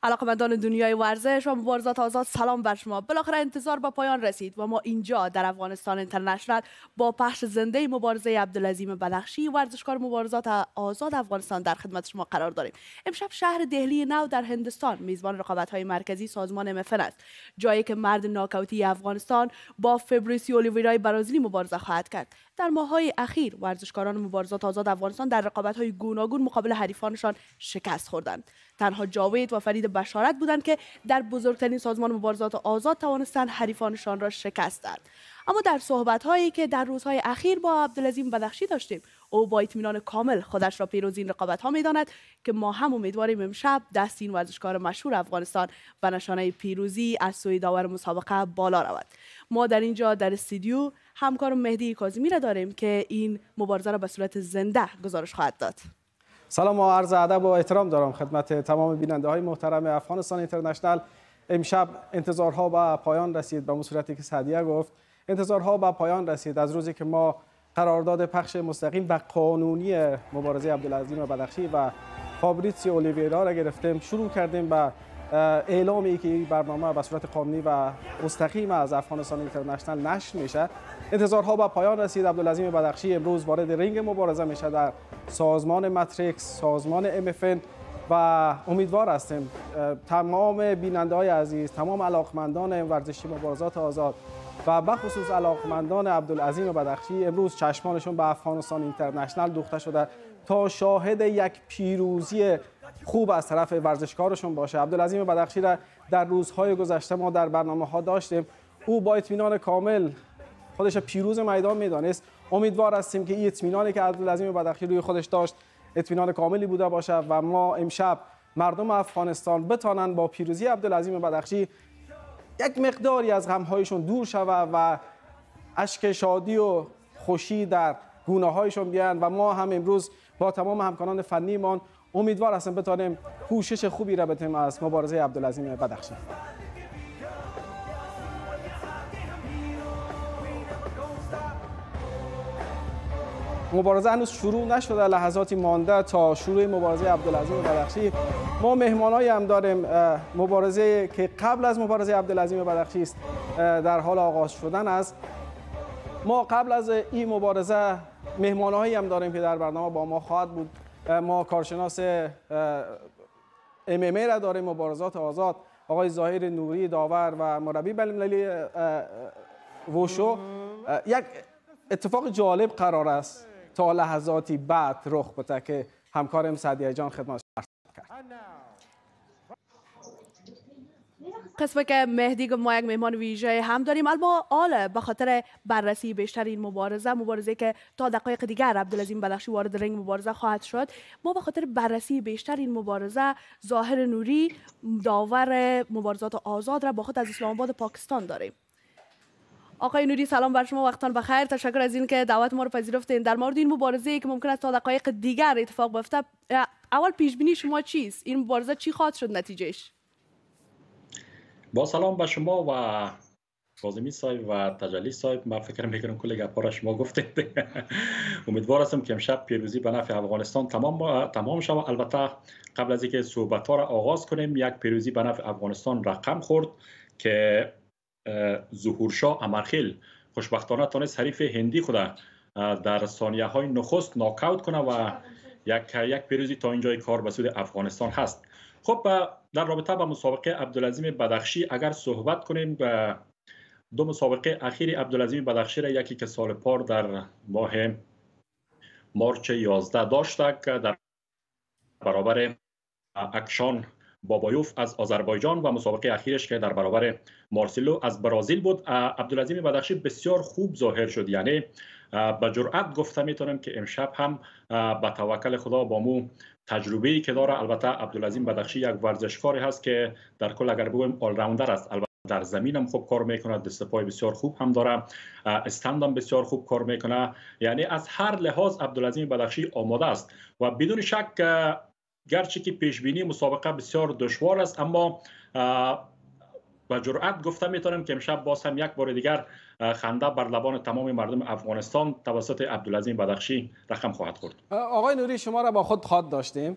علاقمندان دنیای ورزش و مبارزات آزاد، سلام بر شما. بالاخره انتظار به پایان رسید و ما اینجا در افغانستان اینترنشنال با پخش زنده مبارزه عبدالعظیم بدخشی، ورزشکار مبارزات آزاد افغانستان، در خدمت شما قرار داریم. امشب شهر دهلی نو در هندوستان میزبان رقابت‌های مرکزی سازمان MFN است، جایی که مرد ناکاوتی افغانستان با فبریسیو اولیویرای برازیلی مبارزه خواهد کرد. در ماه‌های اخیر ورزشکاران مبارزات آزاد افغانستان در رقابت‌های گوناگون مقابل حریفانشان شکست خوردند. تنها جاوید و فرید بشارت بودند که در بزرگترین سازمان مبارزات آزاد توانستند حریفانشان را شکست دهند. اما در صحبت‌هایی که در روزهای اخیر با عبدالعظیم بدخشی داشتیم، او با اطمینان کامل خودش را پیروز این رقابت‌ها می‌داند که ما هم امیدواریم امشب دست این ورزشکار مشهور افغانستان به نشانه پیروزی از سوی داور مسابقه بالا رود. ما در اینجا در استودیو همکارم مهدی کاظمی را داریم که این مبارزه را به صورت زنده گزارش خواهد داد. سلام و عرض ادب و احترام دارم خدمت تمام بیننده های محترم افغانستان اینترنشنال. امشب انتظارها به پایان رسید. به صورتی که سعدیه گفت، انتظارها به پایان رسید از روزی که ما قرارداد پخش مستقیم و قانونی مبارزه عبدالعظیم بدخشی و فابریسیو اولیویرا را گرفتیم. شروع کردیم به اعلامی که این برنامه به صورت قانونی و مستقیم از افغانستان اینترنشنال نشر میشه. انتظارها به پایان رسید. عبدالعظیم بدخشی امروز وارد رینگ مبارزه میشه در سازمان ماتریکس، سازمان MFN و امیدوار هستیم تمام بیننده های عزیز، تمام علاقمندان ورزشی مبارزات آزاد و بخصوص علاقمندان عبدالعظیم بدخشی امروز چشمانشون به افغانستان اینترنشنال دوخته شده تا شاهد یک پیروزی خوب از طرف ورزشکارشون باشه. عبدالعظیم بدخشی را در روزهای گذشته ما در برنامه ها داشتیم. او با اطمینان کامل خودش پیروز میدان میدانست. امیدوار هستیم که این اطمینانی که عبدالعظیم بدخشی روی خودش داشت اطمینان کاملی بوده باشه و ما امشب مردم افغانستان بتانن با پیروزی عبدالعظیم بدخشی یک مقداری از غمهایشون دور شود و اشک شادی و خوشی در گونه هایشون بیان و ما هم امروز با تمام همکاران فنیمان امیدوار هستیم بتانیم کوشش خوبی را بتیم از مبارزه عبدالعظیم بدخشی. مبارزه هنوز شروع نشده، لحظاتی مانده تا شروع مبارزه عبدالعظیم بدخشی. ما مهمانایی هم داریم. مبارزه که قبل از مبارزه عبدالعظیم بدخشی است در حال آغاز شدن است. ما قبل از این مبارزه مهمانایی هم داریم که در برنامه با ما خواهد بود. ما کارشناس MMA را داریم، مبارزات آزاد، آقای ظاهر نوری، داور و مربی بین‌المللی ووشو. یک اتفاق جالب قرار است تا لحظاتی بعد رخ بده که همکارم سعدیه جان خدمت عرض کرد. قسمه که مهدی گفت ما یک مهمان ویژه هم داریم، اما آله به خاطر بررسی بیشتر این مبارزه که تا دقایق دیگر عبدالعظیم بدخشی وارد رنگ مبارزه خواهد شد، ما به خاطر بررسی بیشتر این مبارزه ظاهر نوری، داور مبارزات آزاد را با خود از اسلام آباد پاکستان داریم. آقای نوری سلام بر شما، وقتتان بخیر. تشکر از این که دعوت ما رو پذیرفتین. در مورد این مبارزه که ممکن است تا دقایق دیگر اتفاق بیفته، اول پیش بینی شما چیست؟ این مبارزه چی خواهد شد نتیجهش؟ با سلام به شما و کاظمی صاحب و تجلی صاحب. من فکر میکنم کل گپا را شما گفتید. امیدوار هستم که امشب پیروزی به نفع افغانستان تمام شود. البته قبل از اینکه صحبت ها را آغاز کنیم، یک پیروزی به نفع افغانستان رقم خورد که ظهورشاه امرخیل خوشبختانه تونست حریف هندی خود در ثانیه های نخست ناکاوت کنه و یک پیروزی تا اینجای کار به سود افغانستان هست. خب در رابطه با مسابقه عبدالعظیم بدخشی اگر صحبت کنیم، دو مسابقه اخیر عبدالعظیم بدخشی را، یکی که سال پار در ماه مارچ 11 داشته که در برابر اکشان بابایوف از آذربایجان و مسابقه اخیرش که در برابر مارسلو از برزیل بود، عبدالعظیم بدخشی بسیار خوب ظاهر شد. یعنی به جرأت گفته میتونم که امشب هم با توکل خدا با مو تجربه‌ای که داره، البته عبدالعظیم بدخشی یک ورزشکاری هست که در کل اگر بگویم آل راوندر است. البته در زمین هم خوب کار میکنه، دست پای بسیار خوب هم داره، استند هم بسیار خوب کار میکنه. یعنی از هر لحاظ عبدالعظیم بدخشی آماده است و بدون شک گرچه که پیش بینی مسابقه بسیار دشوار است، اما با جرأت گفته میتونم که امشب باز هم یک بار دیگر خنده بر لبان تمام مردم افغانستان توسط عبدالعظیم بدخشی رقم خواهد خورد. آقای نوری، شما را با خود خواد داشتیم.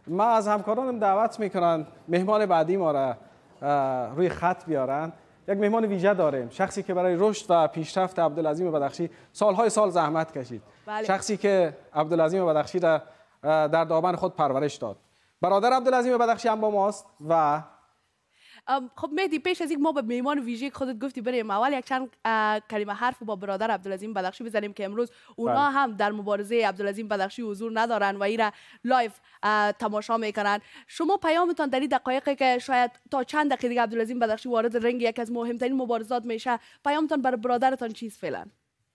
ما از همکارانم دعوت میکنن مهمان بعدی ما را روی خط بیارن. یک مهمان ویژه داریم، شخصی که برای رشد و پیشرفت عبدالعظیم بدخشی سالهای سال زحمت کشید. بله. شخصی که عبدالعظیم بدخشی را در دامن خود پرورش داد. برادر عبدالعظیم بدخشی هم با ماست و خب مهدی، پیش از اینکه ما به میهمان ویژه خودت گفتی بریم، اول یک چند کلمه حرف با برادر عبدالعظیم بدخشی بزنیم که امروز اونا هم در مبارزه عبدالعظیم بدخشی حضور ندارن و ایرا لایف تماشا میکنن. شما پیامتان در این دقایقی که شاید تا چند دقیقه دیگه عبدالعظیم بدخشی وارد رنگ یک از مهمترین مبارزات میشه، پیامتان برای برادرتان چیست فعلا؟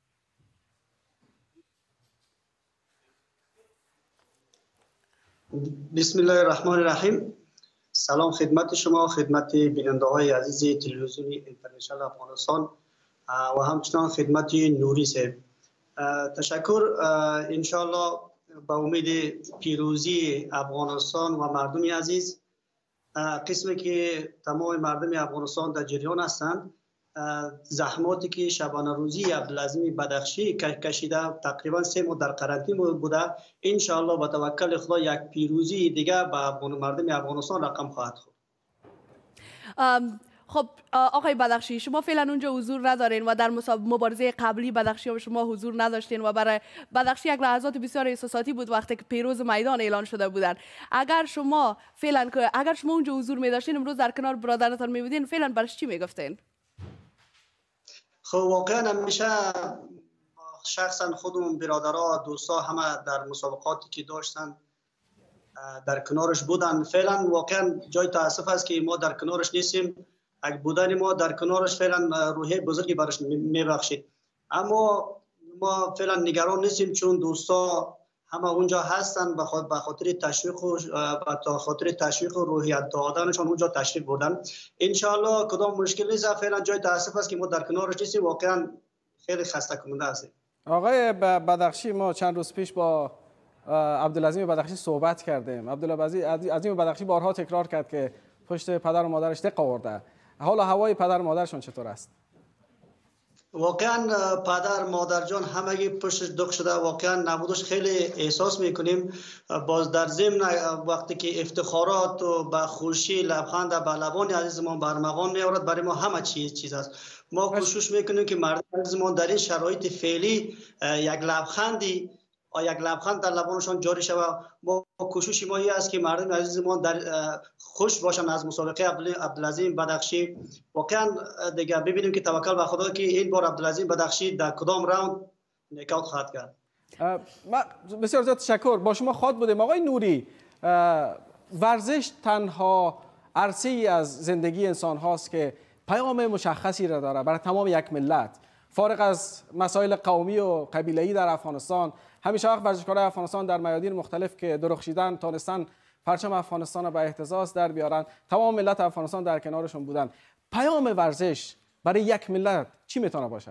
بسم الله الرحمن الرحیم. سلام خدمت شما، خدمت بیننده های عزیز تلویزیونی اینترنشنال افغانستان و همچنان خدمت نوری صاحب. تشکر. انشالله با امید پیروزی افغانستان و مردم عزیز، قسمی که تمام مردم افغانستان در جریان هستند، زحماتی که شبانه روزی عبدالعظیم بدخشی کشیده، تقریبا 3 ماه در قرنطینه بوده، انشاءالله با توکل خدا یک پیروزی دیگه به مردم افغانستان رقم خواهد خورد. خب آقای بدخشی، شما فعلا اونجا حضور ندارین و در مبارزه قبلی بدخشی هم شما حضور نداشتین و برای بدخشی یک لحظات بسیار احساساتی بود وقتی که پیروز میدان اعلان شده بودن. اگر شما اونجا حضور می داشتین، امروز در کنار برادرتان می بودین، فعلا برش چی می گفتین؟ خب واقعا همیشه شخصا خودمون برادرها دوستا همه در مسابقاتی که داشتن در کنارش بودن. فعلا واقعا جای تاسف است که ما در کنارش نیستیم. اگه بودن ما در کنارش فعلا روحیه بزرگی برش میبخشید، اما ما فعلا نگران نیستیم چون دوستا همه اونجا هستن به خاطر تشویق و روحیت دادنشان اونجا تشریف بردن. انشالله کدام مشکل نیست. فعلا جای تاسف است که ما در کنارش نیستیم، واقعا خیلی خسته کننده است. آقای بدخشی، ما چند روز پیش با عبدالعظیم بدخشی صحبت کردیم. عبدالعظیم بدخشی بارها تکرار کرد که پشت پدر و مادرش دق آورده. حالا هوای پدر و مادرشون چطور است؟ واقعا پدر مادر جان همگی پشتش دق شده، واقعا نبودش خیلی احساس میکنیم. باز در ضمن وقتی که افتخارات و با خوشی لبخند به لبان عزیزمان برمغان میآورد، برای ما همه چیز است. ما کوشش میکنیم که مردم عزیزمان در این شرایط فعلی یک لبخند در لبانشان جاری شود. ما کوشش ما این است که مردم عزیزمان در خوش باشن از مسابقه عبدالعظیم بدخشی. واقعا دیگه ببینیم که توکل به خدا که این بار عبدالعظیم بدخشی در کدام راوند نکات خواهد کرد. بسیار زیاد تشکر. با شما خواهد بودیم. آقای نوری، ورزش تنها عرصه ای از زندگی انسان هاست که پیام مشخصی را داره برای تمام یک ملت. فارغ از مسائل قومی و قبیله‌ای در افغانستان، همیشه وقت ورزشکاران افغانستان در میادین مختلف که درخشیدن تانستن پرچم افغانستان را به اهتزاز در بیارن، تمام ملت افغانستان در کنارشون بودن. پیام ورزش برای یک ملت چی میتونه باشه؟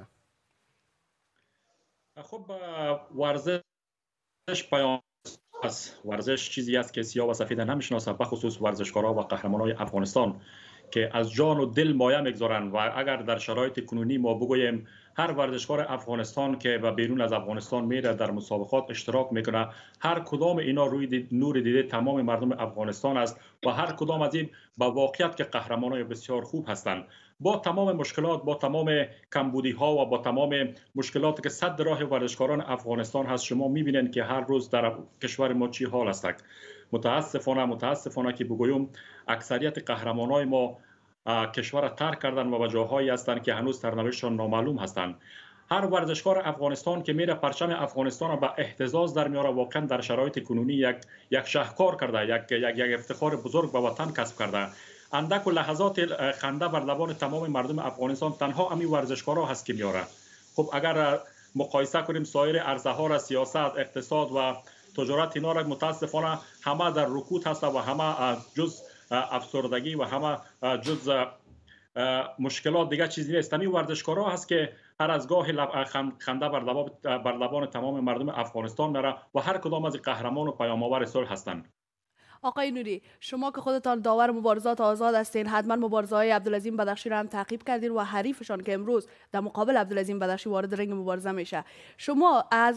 خب ورزش پیام است. ورزش چیزی است که سیاه و سفید نمیشناسه، بخصوص ورزشکاران و قهرمانان افغانستان که از جان و دل مایه میگذارند. و اگر در شرایط کنونی ما بگوییم هر ورزشکار افغانستان که به بیرون از افغانستان میره در مسابقات اشتراک میکنه، هر کدام اینا روی نور دیده تمام مردم افغانستان است و هر کدام از این با واقعیت که قهرمانای بسیار خوب هستند. با تمام مشکلات، با تمام کمبودی ها و با تمام مشکلاتی که صد راه ورزشکاران افغانستان هست، شما میبینید که هر روز در کشور ما چی حال است. متاسفانه که بگویم اکثریت قهرمانای ما کشور را ترک کردن و به جاهایی هستند که هنوز سرنوشتشان نامعلوم هستند. هر ورزشکار افغانستان که میره پرچم افغانستان را به اهتزاز در میاره، واقعا در شرایط کنونی یک شاهکار کرده، یک افتخار بزرگ به وطن کسب کرده. اندک و لحظات خنده بر لبان تمام مردم افغانستان تنها همین ورزشکارا هست که میاره. خب اگر مقایسه کنیم سایر عرصه ها را، سیاست، اقتصاد و تجارت، اینا را متاسفانه همه در رکود هست و همه جز افسردگی و همه جز مشکلات دیگه چیزی نیست. همین ورزشکارا هست که هر از گاه خنده بر لبان تمام مردم افغانستان میره و هر کدام از قهرمان و پیام‌آور صلح هستند. آقای نوری، شما که خودتان داور مبارزات آزاد هستین، حتما مبارزه‌های عبدالعظیم بدخشی را هم تعقیب کردین و حریفشان که امروز در مقابل عبدالعظیم بدخشی وارد رنگ مبارزه میشه، شما از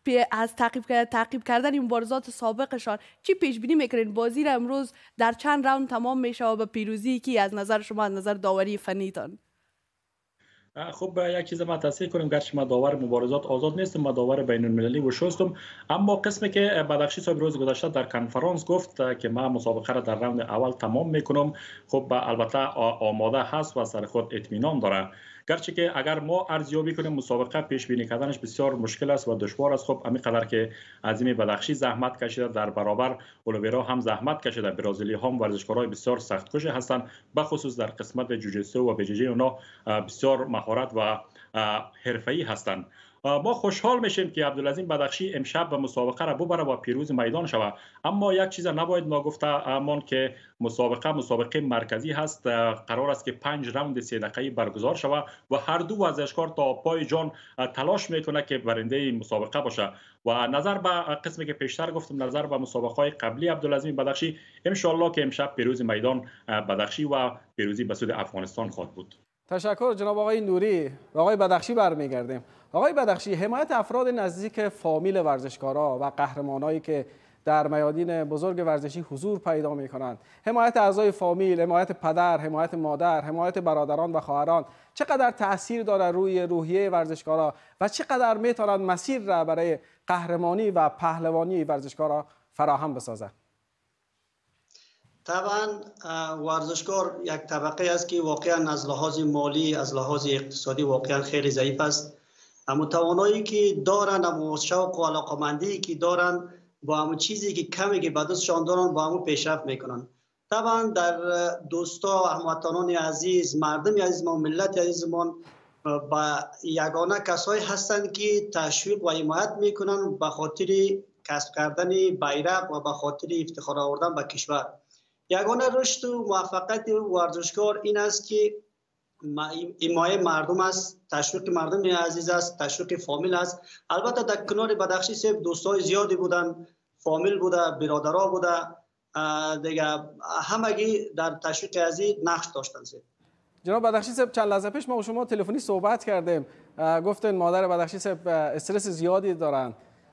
از تعقیب کردن این مبارزات سابقشان چی پیش بینی میکنین؟ بازی را امروز در چند راوند تمام میشه و به پیروزی کی از نظر شما، از نظر داوری فنیتان؟ خب یک چیز ما تصحیح کنیم، گرچه ما داور مبارزات آزاد نیستم، ما داور بین المللی و شستم، اما قسمی که بدخشی صاحب روز گذشته در کنفرانس گفت که ما مسابقه را در راند اول تمام میکنم، خب البته آماده هست و سر خود اطمینان داره. گرچه که اگر ما ارزیابی کنیم مسابقه پیش بینی کردنش بسیار مشکل است و دشوار است. خب همین قدر که عظیم بدخشی زحمت کشیده، در برابر اولویرا هم زحمت کشیده، برزیلی هم ورزشکارای بسیار سختکش هستند، به خصوص در قسمت جوجیتسو و بیجیجی اونا بسیار مهارت و حرفه‌ای هستند. ما خوشحال میشیم که عبدالعظیم بدخشی امشب به مسابقه را ببره و پیروز میدان شود، اما یک چیز نباید ناگفته امان که مسابقه مرکزی هست. قرار است که 5 راوند 3 دقیقه‌ای برگزار شود و هر دو ورزشکار تا پای جان تلاش میکنه که برنده این مسابقه باشه. و نظر به قسمی که پیشتر گفتم، نظر به مسابقه‌های قبلی عبدالعظیم بدخشی، ان شاءالله که امشب پیروز میدان بدخشی و پیروزی به سود افغانستان خواهد بود. تشکر جناب آقای نوری. آقای بدخشی برمیگردیم. آقای بدخشی، حمایت افراد نزدیک فامیل ورزشکارا و قهرمانایی که در میادین بزرگ ورزشی حضور پیدا می‌کنند، حمایت اعضای فامیل، حمایت پدر، حمایت مادر، حمایت برادران و خواهران چقدر تأثیر داره روی روحیه ورزشکارا و چقدر میتونند مسیر را برای قهرمانی و پهلوانی ورزشکارا فراهم بسازند؟ طبعا ورزشکار یک طبقه است که واقعا از لحاظ مالی، از لحاظ اقتصادی واقعا خیلی ضعیف است. اما توانایی که دارن، اما شوق و علاقمندی که دارن، با همون چیزی که کمی که به دستشان دارن با همون پیشرفت میکنن. طبعا در دوستا، هموطنان عزیز، مردم عزیز ما، ملت عزیزمان، با یگانه کسایی هستند که تشویق و حمایت میکنن به خاطر کسب کردن بیرق و به خاطر افتخار آوردن به کشور. یگانه رشد و موفقیت ورزشکار این است که حمایت مردم است، تشویق مردم عزیز است، تشویق فامیل است. البته در کنار بدخشی صاحب دوستای زیادی بودن، فامیل بوده، برادرها بوده، دیگه همگی در تشویق عزیز نقش داشتن. جناب بدخشی صاحب، چند لحظه پیش ما با شما تلفنی صحبت کردیم، گفتن مادر بدخشی صاحب استرس زیادی دارن.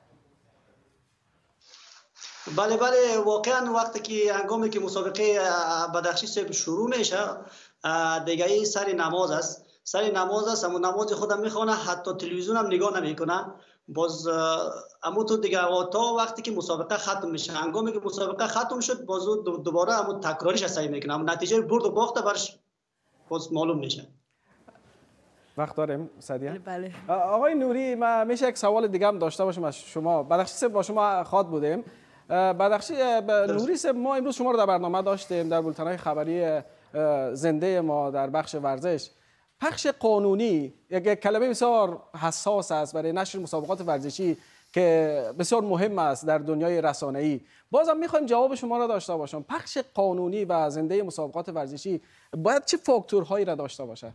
بله واقعا وقتی که هنگامی که مسابقه بدخشی صاحب شروع میشه دیگه این سر نماز است، اما نماز خودم میخوانه، حتی تلویزیون هم نگاه نمیکنه. باز اما تو دیگه تا وقتی که مسابقه ختم میشه، هنگامی که مسابقه ختم شد باز دوباره همون تکراریش سعی میکنه، اما نتیجه برد و باخت برش باز معلوم میشه. وقت داریم سعدیه؟ بله. آقای نوری، من میشه یک سوال دیگه هم داشته باشم از شما. بدخشی صاحب با شما خواد بودیم. بدخشی نوری صاحب، ما امروز شما رو در برنامه داشتیم در بولتن‌های خبری زنده ما در بخش ورزش. پخش قانونی یک کلمه بسیار حساس است برای نشر مسابقات ورزشی که بسیار مهم است در دنیای رسانه‌ای. بازم میخوایم جواب شما را داشته باشم. پخش قانونی و زنده مسابقات ورزشی باید چه فاکتورهایی را داشته باشه؟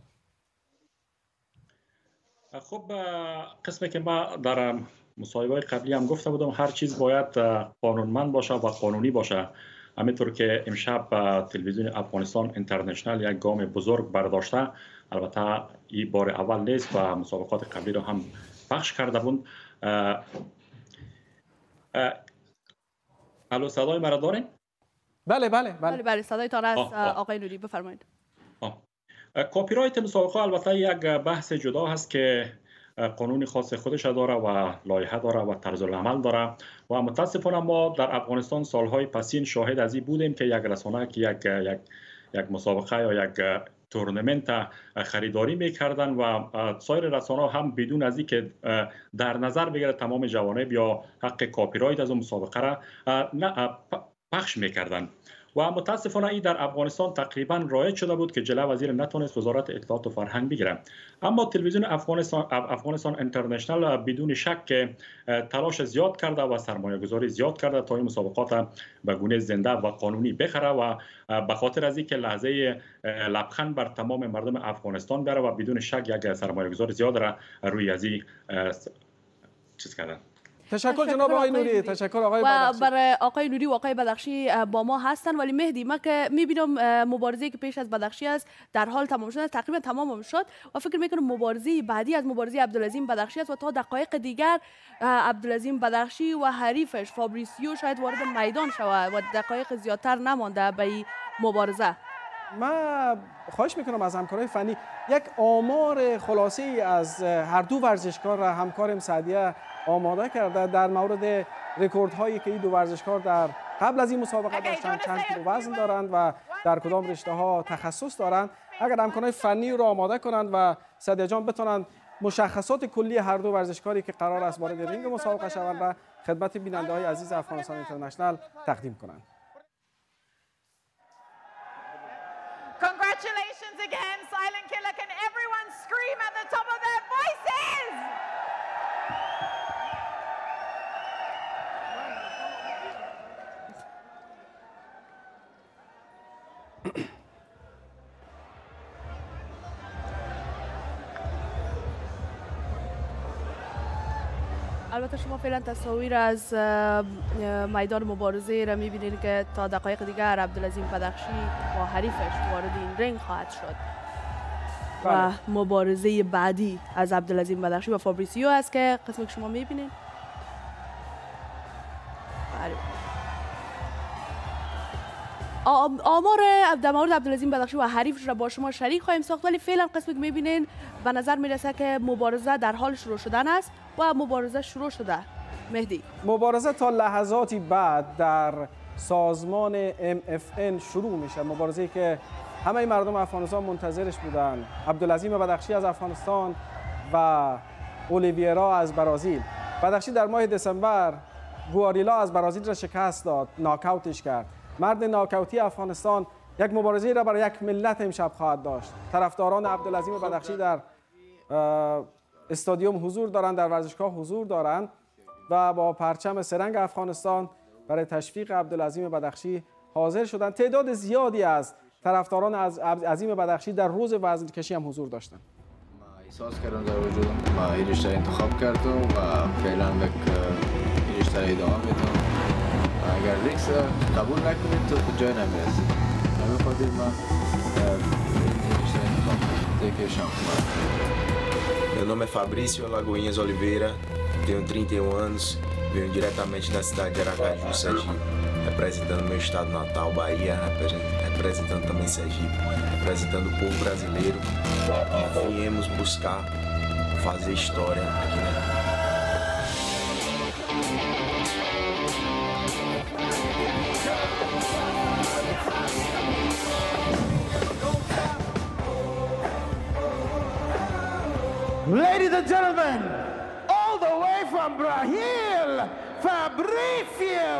خب قسمی که ما در مصاحبه‌های قبلی هم گفته بودم، هر چیز باید قانونمند باشه و قانونی باشه. همینطور که امشب تلویزیون افغانستان اینترنشنال یک گام بزرگ برداشته، البته این بار اول نیست و مسابقات قبلی رو هم پخش کرده بود. الو، صدای مرا دارین؟ بله صدایتان است آقای نوری، بفرمایید. کپی رایت مسابقه البته یک بحث جدا هست که قانون خاص خودش داره و لایحه داره و طرز العمل داره و متاسفانه ما در افغانستان سالهای پسین شاهد از این بودیم که یک رسانه که یک مسابقه یا یک تورنمنت خریداری میکردن و سایر رسانه هم بدون از اینکه در نظر بگیره تمام جوانب یا حق کپی رایت از اون مسابقه را پخش میکردن و متاسفانه این در افغانستان تقریبا رایج شده بود که جلوه وزیر نتونست وزارت اطلاعات و فرهنگ بگیره. اما تلویزیون افغانستان اینترنشنال بدون شک تلاش زیاد کرده و سرمایه گذاری زیاد کرده تا این مسابقات به گونه زنده و قانونی بخره و به خاطر از اینکه لحظه لبخند بر تمام مردم افغانستان بره و بدون شک یک سرمایه گذاری زیاد را روی از این چیز کردن. تشکر جناب آقای نوری. تشکر آقای بدخشی. برای آقای نوری و آقای بدخشی با ما هستن. ولی مهدی، ما که میبینم مبارزه که پیش از بدخشی است در حال تمام شده، تقریبا تمام شد و فکر میکنم مبارزه بعدی از مبارزه عبدالعظیم بدخشی است و تا دقایق دیگر عبدالعظیم بدخشی و حریفش فابریسیو شاید وارد میدان شود و دقایق زیادتر نمانده به این مبارزه. من خواهش میکنم از همکارای فنی یک آمار خلاصی از هر دو ورزشکار را همکارم سعدیه آماده کرده در مورد رکوردهایی که این دو ورزشکار در قبل از این مسابقه داشتن، چند کیلو وزن دارند و در کدام رشته ها تخصص دارند. اگر همکارای فنی رو آماده کنند و سعدیه جان بتونند مشخصات کلی هر دو ورزشکاری که قرار است وارد رینگ مسابقه شوند را خدمت بیننده های عزیز افغانستان اینترنشنال تقدیم کنند. Congratulations again, Silent Killer. Can everyone scream at the top of their voices? البته شما فعلا تصاویر از میدان مبارزه را میبینید که تا دقایق دیگر عبدالعظیم بدخشی با حریفش وارد این رینگ خواهد شد و مبارزه بعدی از عبدالعظیم بدخشی و فابریسیو است که قسمی که شما میبینید. آمار در مورد عبدالعظیم بدخشی و حریفش را با شما شریک خواهیم ساخت، ولی فعلا قسمی که میبینین به نظر میرسه که مبارزه در حال شروع شدن است و مبارزه شروع شده. مهدی، مبارزه تا لحظاتی بعد در سازمان MFN شروع میشه. مبارزه‌ای که همه مردم افغانستان منتظرش بودن. عبدالعظیم بدخشی از افغانستان و اولیویرا از برزیل. بدخشی در ماه دسامبر گواریلا از برزیل را شکست داد، ناکاوتش کرد. مرد ناکاوتی افغانستان یک مبارزه را برای یک ملت امشب خواهد داشت. طرفداران عبدالعظیم بدخشی در استادیوم حضور دارند، در ورزشگاه حضور دارند و با پرچم سرنگ افغانستان برای تشویق عبدالعظیم بدخشی حاضر شدند. تعداد زیادی از طرفداران از عظیم بدخشی در روز وزنکشی هم حضور داشتند. احساس کردم در وجودم و این رشته انتخاب کردم و فعلا این رشته ادامه میدم. اگر ریکس قبول نکنید تو جای نمیرسید. همین خاطر من این رشته انتخاب کردم. Meu nome é Fabrício Lagoinhas Oliveira, tenho 31 anos, venho diretamente da cidade de Aracaju, Sergipe, representando meu estado natal, Bahia, representando também Sergipe, representando o povo brasileiro. E viemos buscar fazer história aqui na Ladies and gentlemen, all the way from Brazil, Fabricio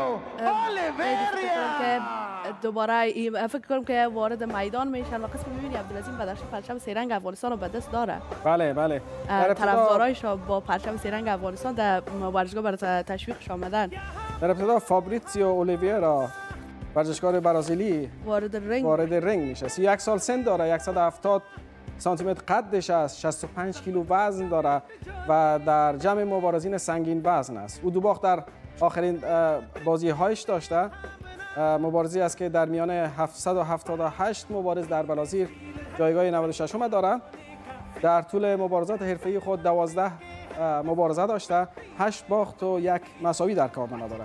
Oliveira. دوباره فکر کنم که وارد میدان میشن و قسم میبینی عبدالعظیم بدخشی پرچم سرنگ افغانستان رو به دست داره. بله بله. طرفدارایش با پرچم سرنگ افغانستان در ورزشگاه برای تشویقش آمدن. در ابتدا فابریزیو اولیویرا ورزشکار برزیلی وارد رینگ میشه. 31 سال سن داره، 170 سانتی متر قدش است، 65 کیلو وزن داره و در جمع مبارزین سنگین وزن است. او دو باخت در آخرین بازی هایش داشته. مبارزی است که در میان 778 مبارز در برزیل جایگاه 96 داره. در طول مبارزات حرفه‌ای خود 12 مبارزه داشته، 8 باخت و 1 مساوی در کارنامه داره.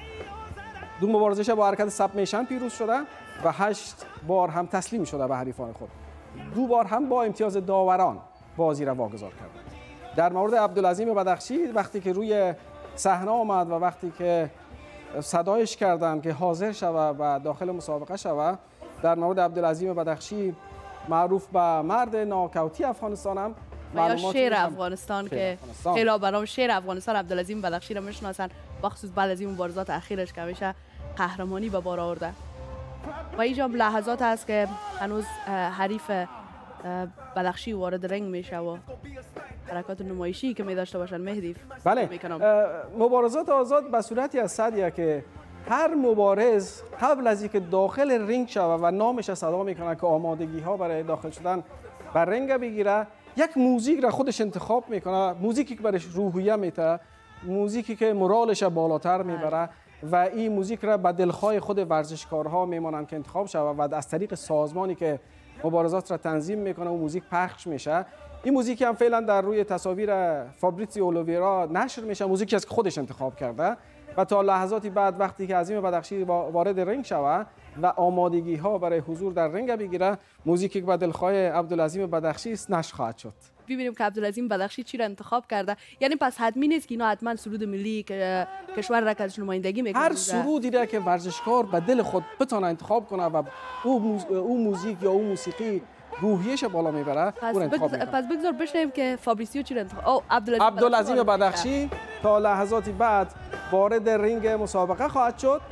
دو مبارزش با حرکت سبمیشن پیروز شده و 8 بار هم تسلیم شده به حریفان خود. 2 بار هم با امتیاز داوران بازی را واگذار کرد. در مورد عبدالعظیم بدخشی وقتی که روی صحنه آمد و وقتی که صدایش کردند که حاضر شود و داخل مسابقه شود، در مورد عبدالعظیم بدخشی معروف به مرد ناکاوتی افغانستان هم یا شیر افغانستان که خیلی برام شیر افغانستان عبدالعظیم بدخشی را میشناسن، بخصوص بعد از این مبارزات اخیرش که همیشه قهرمانی به بار آورده. و اینجا لحظات هست که هنوز حریف بدخشی وارد رنگ میشه و حرکات نمایشی که می داشته باشن. مهدی بله، مبارزات آزاد به صورتی از صدیه که هر مبارز قبل از اینکه داخل رینگ شود و نامش صدا میکنه که آمادگی ها برای داخل شدن بر رینگ بگیره، یک موزیک را خودش انتخاب میکنه، موزیکی که برش روحیه میده موزیکی که مورالش بالاتر میبره و این موزیک را به دلخواه خود ورزشکارها میمانند که انتخاب شود و از طریق سازمانی که مبارزات را تنظیم میکنه و موزیک پخش میشه. این موزیکی هم فعلا در روی تصاویر فابریزیو اولویرا نشر میشه، موزیکی است که خودش انتخاب کرده و تا لحظاتی بعد وقتی که عظیم بدخشی وارد رینگ شود و آمادگی ها برای حضور در رینگ بگیره، موزیکی که به دلخواه عبدالعظیم بدخشی است نشر خواهد شد. ببینیم که عبدالعظیم بدخشی چی را انتخاب کرده. یعنی پس حتمی نیست که اینا حتما سرود ملی که کشور را که نمایندگی میکنه، هر سرودی را که ورزشکار به دل خود بتونه انتخاب کنه و او موزیک یا او موسیقی روحیش بالا میبره اون انتخاب میکنه. پس بگذار بشنویم که فابریزیو چی را انتخاب. عبدالعظیم بدخشی تا لحظاتی بعد وارد رینگ مسابقه خواهد شد.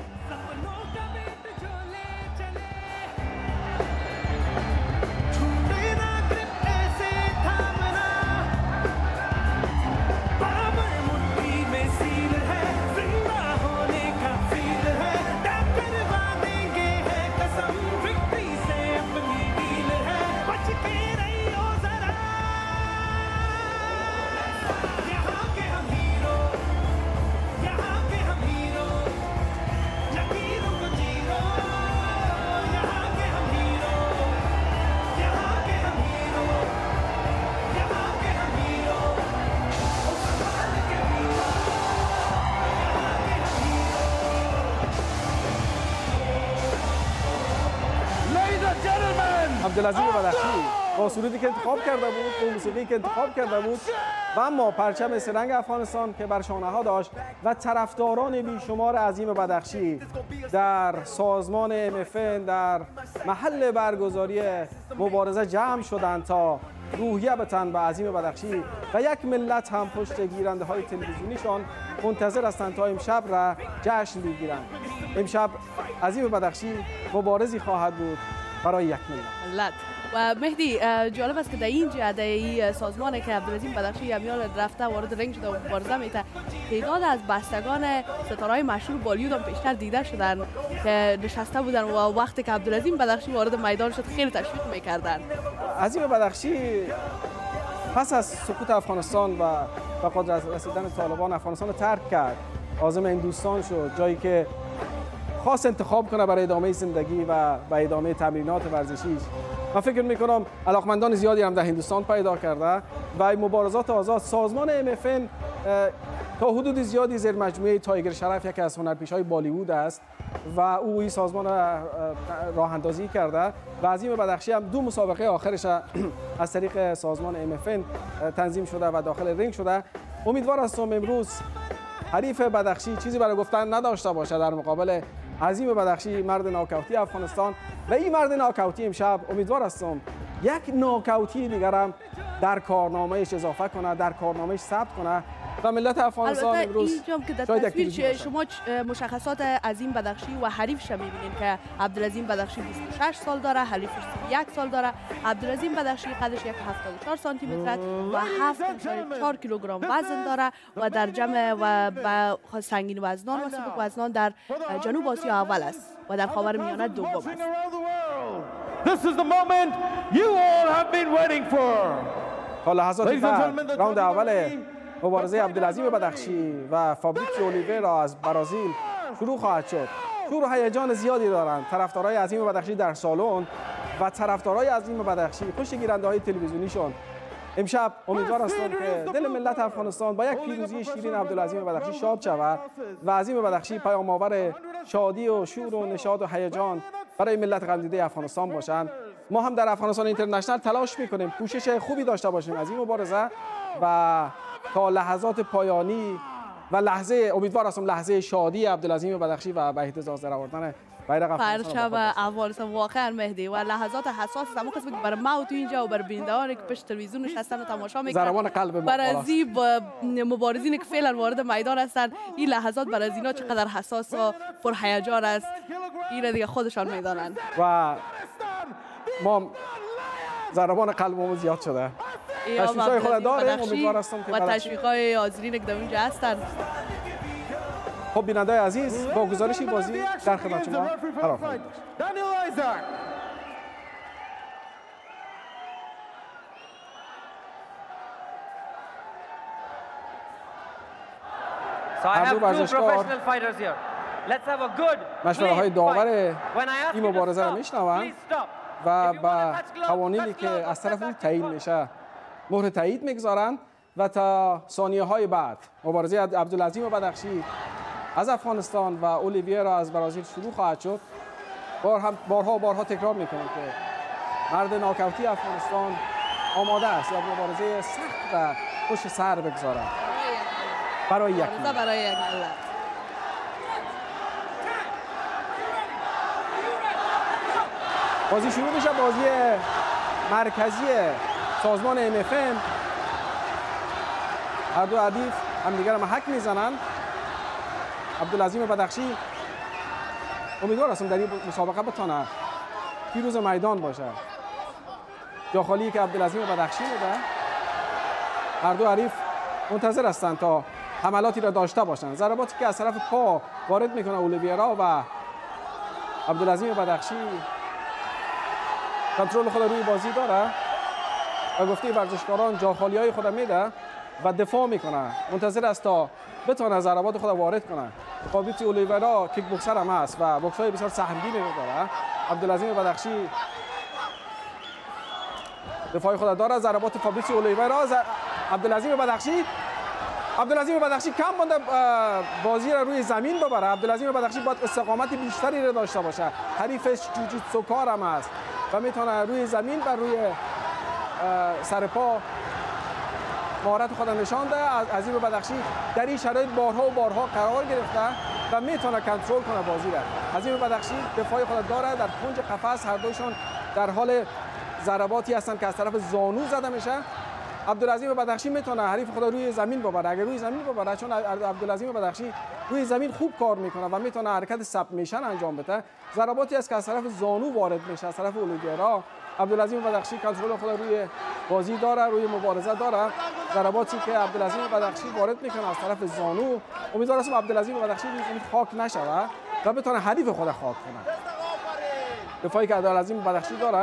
عبدالعظیم بدخشی با سرودی که انتخاب کرده بود، با موسیقی که انتخاب کرده بود و اما پرچم سه‌رنگ افغانستان که بر شانه ها داشت و طرفداران بیشمار عظیم بدخشی در سازمان MFN در محل برگزاری مبارزه جمع شدند تا روحیه بتن به عظیم بدخشی و یک ملت هم پشت گیرنده های تلویزیونیشان منتظر هستند تا امشب را جشن بگیرند. امشب عظیم بدخشی مبارزی خواهد بود برای یک ملت. و مهدی جالب است که در این جهت این سازمانی که عبدالعظیم بدخشی امیال رفته وارد رنگ شده و مبارزه میته، تعداد از بستگان ستاره‌های مشهور بالیوود هم پیشتر دیده شدن که نشسته بودن و وقتی که عبدالعظیم بدخشی وارد میدان شد خیلی تشویق میکردن. عظیم بدخشی پس از سقوط افغانستان و به قدرت رسیدن طالبان افغانستان رو ترک کرد، عازم هندوستان شد، جایی که خاص انتخاب کنه برای ادامه زندگی و ادامه تمرینات ورزشیش. من فکر میکنم علاقمندان زیادی هم در هندوستان پیدا کرده و مبارزات آزاد سازمان MFN تا حدود زیادی زیر مجموعه تایگر شرف یکی از هنرپیشه‌های بالیوود است و او این سازمان راه اندازی کرده و عظیم بدخشی هم دو مسابقه آخرش از طریق سازمان MFN تنظیم شده و داخل رینگ شده. امیدوار هستم امروز حریف بدخشی چیزی برای گفتن نداشته باشه در مقابل عظیم بدخشی، مرد ناکاوتی افغانستان. و این مرد ناکاوتی امشب امیدوار هستم یک ناکاوتی دیگر هم در کارنامه‌اش اضافه کنه، در کارنامه‌اش ثبت کنه و ملت افغانستان امروز اینجام که در تصویر شما مشخصات عظیم بدخشی و حریفش می‌بینید که عبدالعظیم بدخشی 26 سال داره، حریفش 31 سال داره. عبدالعظیم بدخشی قدش 74 سانتی متر و 7.4 کیلوگرم وزن داره و در جمع و با سنگین وزنان و سبک وزنان در جنوب آسیا اول است و در خاورمیانه دوم است. This is the moment you all have been waiting for. تا لحظات بعد راوند اول مبارزه عبدالعظیم بدخشی و فابریزیو اولویرا از برزیل شروع خواهد شد. شور و هیجان زیادی دارند طرفدارای عظیم بدخشی در سالن و طرفدارای عظیم بدخشی پشت گیرنده‌های تلویزیونیشون. امشب امیدوار هستم که دل ملت افغانستان با یک پیروزی شیرین عبدالعظیم بدخشی شاد شود و عظیم بدخشی پیام آور شادی و شور و نشاط و هیجان برای ملت غمدیده افغانستان باشند. ما هم در افغانستان اینترنشنال تلاش میکنیم کوشش خوبی داشته باشیم از این مبارزه و تا لحظات پایانی و لحظه امیدوار هستم لحظه شادی عبدالعظیم بدخشی و به اهتزاز در آوردن بیرق پرچم افغانستان واقعا مهدی و لحظات حساس است. اما کسی که برای ما تو اینجا و برای بینندگانی که پشت تلویزیون نشستن و تماشا میکنن ضربان قلب ما برای مبارزینی که فعلا وارد میدان هستن، این لحظات برای اینا چقدر حساس و پرهیجان است، این دیگه خودشان میدانند و ما ضربان قلبمون زیاد شده. تشویق‌های خود داریم. امیدوار هستم که و تشویق‌های حاضرین که در اونجا هستن. خب بیننده‌های عزیز با گزارش این بازی در خدمت شما قرار خواهیم داشت. هر دو ورزشکار مشوره‌های داور این مبارزه را میشنوند و با قوانینی که از طرف او تعیین میشه مهر تایید میگذارند و تا ثانیه‌های بعد مبارزه عبدالعظیم بدخشی از افغانستان و اولیویرا از برزیل شروع خواهد شد. بارها تکرار میکنم که مرد ناکاوتی افغانستان آماده است یا مبارزه سخت و پشت سر بگذارد برای یک ملت. بازی شروع میشه. بازی مرکزی سازمان MFM. هر دو حریف همدیگر را محک میزنن. عبدالعظیم بدخشی امیدوار هستم در این مسابقه بتونه پیروز میدان باشه. جا خالی که عبدالعظیم بدخشی میده. هر دو حریف منتظر هستند تا حملاتی را داشته باشند. ضرباتی که از طرف پا وارد میکنه اولیویرا و عبدالعظیم بدخشی کنترل خود روی بازی داره و گفته ورزشکاران جا خالی های خود میده و دفاع میکنه. منتظر است تا بتونه ضربات خود وارد کنه. فابریسی اولیویرا کیک بوکسر هم است و بوکس های بسیار سهمگینی داره. عبدالعظیم بدخشی دفاع خود داره. ضربات فابریسی اولیویرا. عبدالعظیم بدخشی کم مونده بازی را روی زمین ببره. عبدالعظیم بدخشی باید استقامت بیشتری را داشته باشه. حریفش جوجیتسو کار هم است و میتونه روی زمین و روی سر پا مهارت خود نشان ده. عظیم بدخشی در این شرایط بارها قرار گرفته و میتونه کنترل کنه بازی را. عظیم بدخشی دفاع خود داره. در کنج قفس هر دوشون در حال ضرباتی هستند که از طرف زانو زده میشه. عبدالعظیم بدخشی میتونه حریف خود روی زمین ببره. اگر روی زمین ببره، چون عبدالعظیم بدخشی روی زمین خوب کار میکنه و میتونه حرکت سبمیشن انجام بده. ضرباتی است که از طرف زانو وارد میشه از طرف اولیویرا. عبدالعظیم بدخشی کنترل خود روی بازی داره، روی مبارزه داره. ضرباتی که عبدالعظیم بدخشی وارد میکنه از طرف زانو. امیدوار هستم عبدالعظیم بدخشی خاک نشه و بتونه حریف خود خاک کنه. دفاعی که عبدالعظیم بدخشی داره.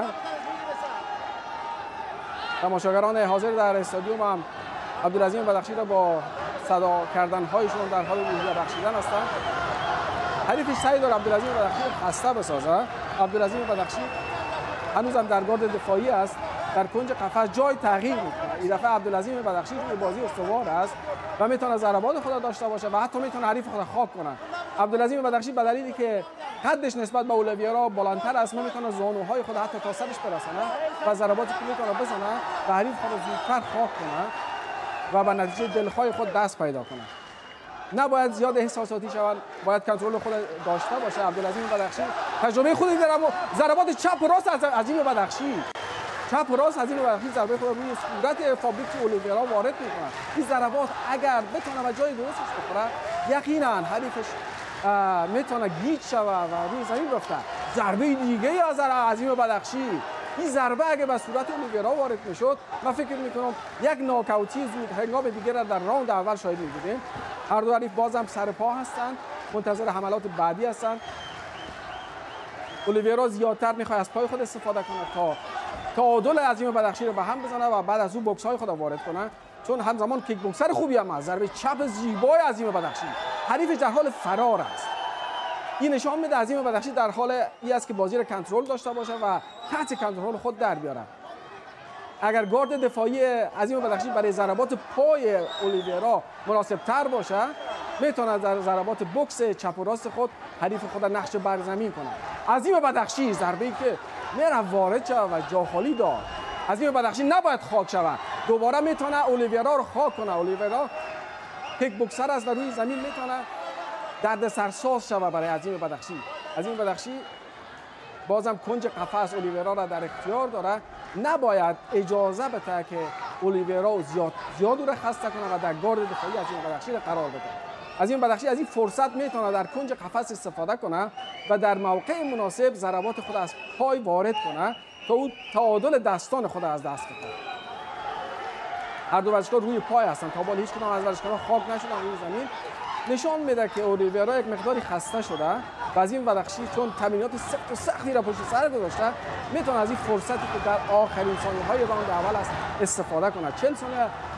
تماشاگران حاضر در استادیوم هم عبدالعظیم بدخشی را با صدا کردن هایشون در حال روحیه بخشیدن هستند. حریفش سعی داره عبدالعظیم بدخشی خسته بسازه. عبدالعظیم بدخشی هنوزم در گارد دفاعی است. در کنج قفس جای تغییر میکنه. این دفعه عبدالعظیم بدخشی روی بازی استوار است و میتونه ضربات خود داشته باشه و حتی میتونه حریف خود خاک کنه. عبدالعظیم بدخشی به دلیلی که قدش نسبت به اولیویرا بلندتر است میتونه زانوهای خود حتی تا سرش برسونه و ضرباتی که میتونه بزنه و حریف خود زودتر خاک کنه و به نتیجه دلخواه خود دست پیدا کنه. نباید زیاد احساساتی شود، باید کنترل خود داشته باشه. عبدالعظیم بدخشی تجربه خودی داره. ضربات چپ و راست از عظیم بدخشی، چپ و راست عظیم بدخشی ضربه خود روی صورت فابریسی اولیویرا وارد میکنه. این ضربات اگر بتونه و جای درستش بخوره یقینا حریفش میتونه گیج شود و روی زمین رفته. ضربه دیگه از عظیم بدخشی، این ضربه اگه به صورت اولیویرا وارد میشد من فکر میکنم یک ناکاوتی زود هنگام دیگه را در راوند اول شاهد میبودیم. هر دو حریف بازم سر پا هستند، منتظر حملات بعدی هستند. اولیویرا زیادتر میخواد از پای خود استفاده کنه تا تعادل عظیم بدخشی رو به هم بزنه و بعد از اون بوکس های خود وارد کنه، چون همزمان کیک بوکسر خوبی هم است. ضربه چپ زیبای عظیم بدخشی، حریفش در حال فرار است. این نشان میده عظیم بدخشی در حال ای است که بازی را کنترل داشته باشه و تحت کنترل خود در بیاره. اگر گارد دفاعی عظیم بدخشی برای ضربات پای اولیویرا مناسب تر باشه میتونه در ضربات بوکس چپ و راست خود حریف خود نقش بر زمین کنه. عظیم بدخشی ضربه‌ای که میره وارد شود و جا خالی داد. عظیم بدخشی نباید خاک شود، دوباره میتونه اولیویرا رو خاک کنه. اولیویرا کیک بوکسر است و روی زمین میتونه درد سرساز شود برای عظیم بدخشی. عظیم بدخشی بازم کنج قفس اولیویرا را در اختیار داره، نباید اجازه بده که اولیویرا زیاد او را خسته کنه و در گارد دفاعی عظیم بدخشی را قرار بده. عظیم بدخشی از این فرصت میتونه در کنج قفس استفاده کنه و در موقع مناسب ضربات خود از پای وارد کنه تا او تعادل دستان خود از دست بده. هر دو ورزشکار روی پای هستن، تا بالا هیچ کدام از ورزشکاران خاک نشدن روی زمین. نشان میده که اولیویرا یک مقداری خسته شده و عظیم بدخشی چون تمرینات سختی را پشت سر گذاشته میتونه از این فرصتی که در آخرین ثانیه‌های راوند اول است استفاده کنه. 40 ثانیه